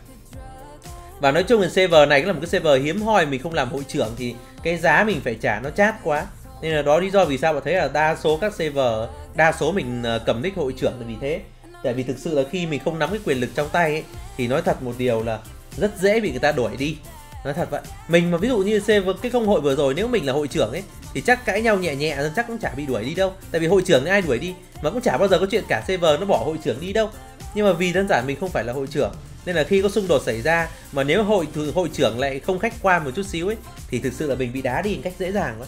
Và nói chung là server này cũng là một cái server hiếm hoi, mình không làm hội trưởng thì cái giá mình phải trả nó chát quá. Nên là đó lý do vì sao mà thấy là đa số các server, đa số mình cầm nick hội trưởng là vì thế. Tại vì thực sự là khi mình không nắm cái quyền lực trong tay ấy, thì nói thật một điều là rất dễ bị người ta đuổi đi. Nói thật vậy. Mình mà ví dụ như server cái công hội vừa rồi, nếu mình là hội trưởng ấy thì chắc cãi nhau nhẹ nhẹ chắc cũng chả bị đuổi đi đâu. Tại vì hội trưởng ai đuổi đi, mà cũng chả bao giờ có chuyện cả server nó bỏ hội trưởng đi đâu. Nhưng mà vì đơn giản mình không phải là hội trưởng, nên là khi có xung đột xảy ra mà nếu hội hội trưởng lại không khách quan một chút xíu ấy thì thực sự là mình bị đá đi một cách dễ dàng quá.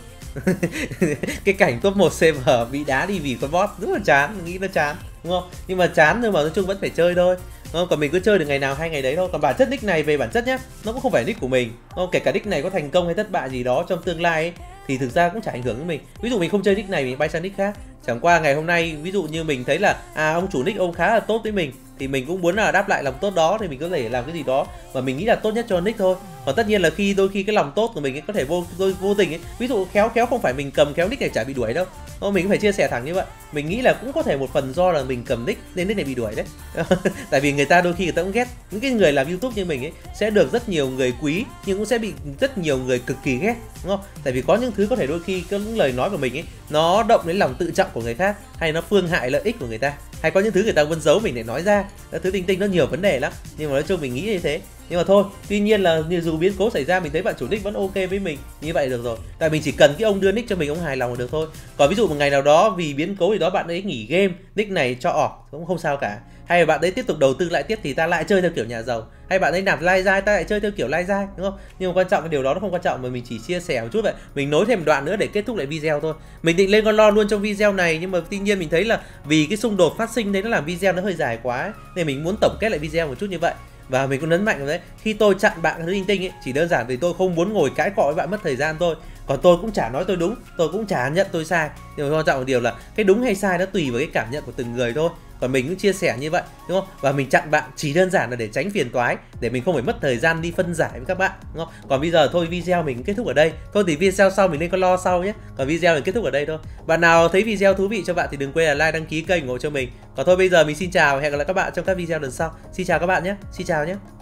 Cái cảnh top một server bị đá đi vì con bot rất là chán, mình nghĩ nó chán, đúng không? Nhưng mà chán nhưng mà nói chung vẫn phải chơi thôi. Không, còn mình cứ chơi được ngày nào hay ngày đấy thôi. Còn bản chất nick này về bản chất nhá, nó cũng không phải nick của mình. Không, kể cả nick này có thành công hay thất bại gì đó trong tương lai ấy, thì thực ra cũng chả ảnh hưởng đến mình. Ví dụ mình không chơi nick này, mình bay sang nick khác. Chẳng qua ngày hôm nay ví dụ như mình thấy là à ông chủ nick ông khá là tốt với mình thì mình cũng muốn là đáp lại lòng tốt đó, thì mình có thể làm cái gì đó mà mình nghĩ là tốt nhất cho nick thôi. Còn tất nhiên là khi đôi khi cái lòng tốt của mình ấy có thể vô vô, vô tình ấy, ví dụ khéo khéo không phải mình cầm khéo nick này chả bị đuổi đâu. Thôi mình cũng phải chia sẻ thẳng như vậy. Mình nghĩ là cũng có thể một phần do là mình cầm nick nên nick này bị đuổi đấy. Tại vì người ta đôi khi người ta cũng ghét, những cái người làm YouTube như mình ấy sẽ được rất nhiều người quý nhưng cũng sẽ bị rất nhiều người cực kỳ ghét, đúng không? Tại vì có những thứ có thể đôi khi có những lời nói của mình ấy nó động đến lòng tự trọng của người khác, hay nó phương hại lợi ích của người ta, hay có những thứ người ta vẫn giấu mình để nói ra, các thứ tinh tinh nó nhiều vấn đề lắm. Nhưng mà nói chung mình nghĩ như thế. Nhưng mà thôi, tuy nhiên là như dù biến cố xảy ra mình thấy bạn chủ nick vẫn ok với mình, như vậy được rồi. Tại mình chỉ cần cái ông đưa nick cho mình, ông hài lòng là được thôi. Còn ví dụ một ngày nào đó vì biến cố gì đó bạn ấy nghỉ game, nick này cho off cũng không sao cả. Hay là bạn ấy tiếp tục đầu tư lại tiếp thì ta lại chơi theo kiểu nhà giàu, hay bạn ấy nạp lai dai ta lại chơi theo kiểu lai dai, đúng không? Nhưng mà quan trọng cái điều đó nó không quan trọng, mà mình chỉ chia sẻ một chút vậy. Mình nối thêm một đoạn nữa để kết thúc lại video thôi. Mình định lên con lo luôn trong video này, nhưng mà tuy nhiên mình thấy là vì cái xung đột phát sinh đấy nó làm video nó hơi dài quá ấy, nên mình muốn tổng kết lại video một chút như vậy. Và mình cũng nhấn mạnh vào đấy, khi tôi chặn bạn thứ linh tinh ấy, chỉ đơn giản vì tôi không muốn ngồi cãi cọ với bạn mất thời gian thôi. Còn tôi cũng chả nói tôi đúng, tôi cũng chả nhận tôi sai. Nhưng mà quan trọng một điều là cái đúng hay sai nó tùy vào cái cảm nhận của từng người thôi. Còn mình cũng chia sẻ như vậy, đúng không? Và mình chặn bạn chỉ đơn giản là để tránh phiền toái, để mình không phải mất thời gian đi phân giải với các bạn, đúng không? Còn bây giờ thôi video mình kết thúc ở đây. Thôi thì video sau mình lên con lo sau nhé. Còn video mình kết thúc ở đây thôi. Bạn nào thấy video thú vị cho bạn thì đừng quên là like, đăng ký kênh ủng hộ cho mình. Còn thôi bây giờ mình xin chào, hẹn gặp lại các bạn trong các video lần sau. Xin chào các bạn nhé. Xin chào nhé.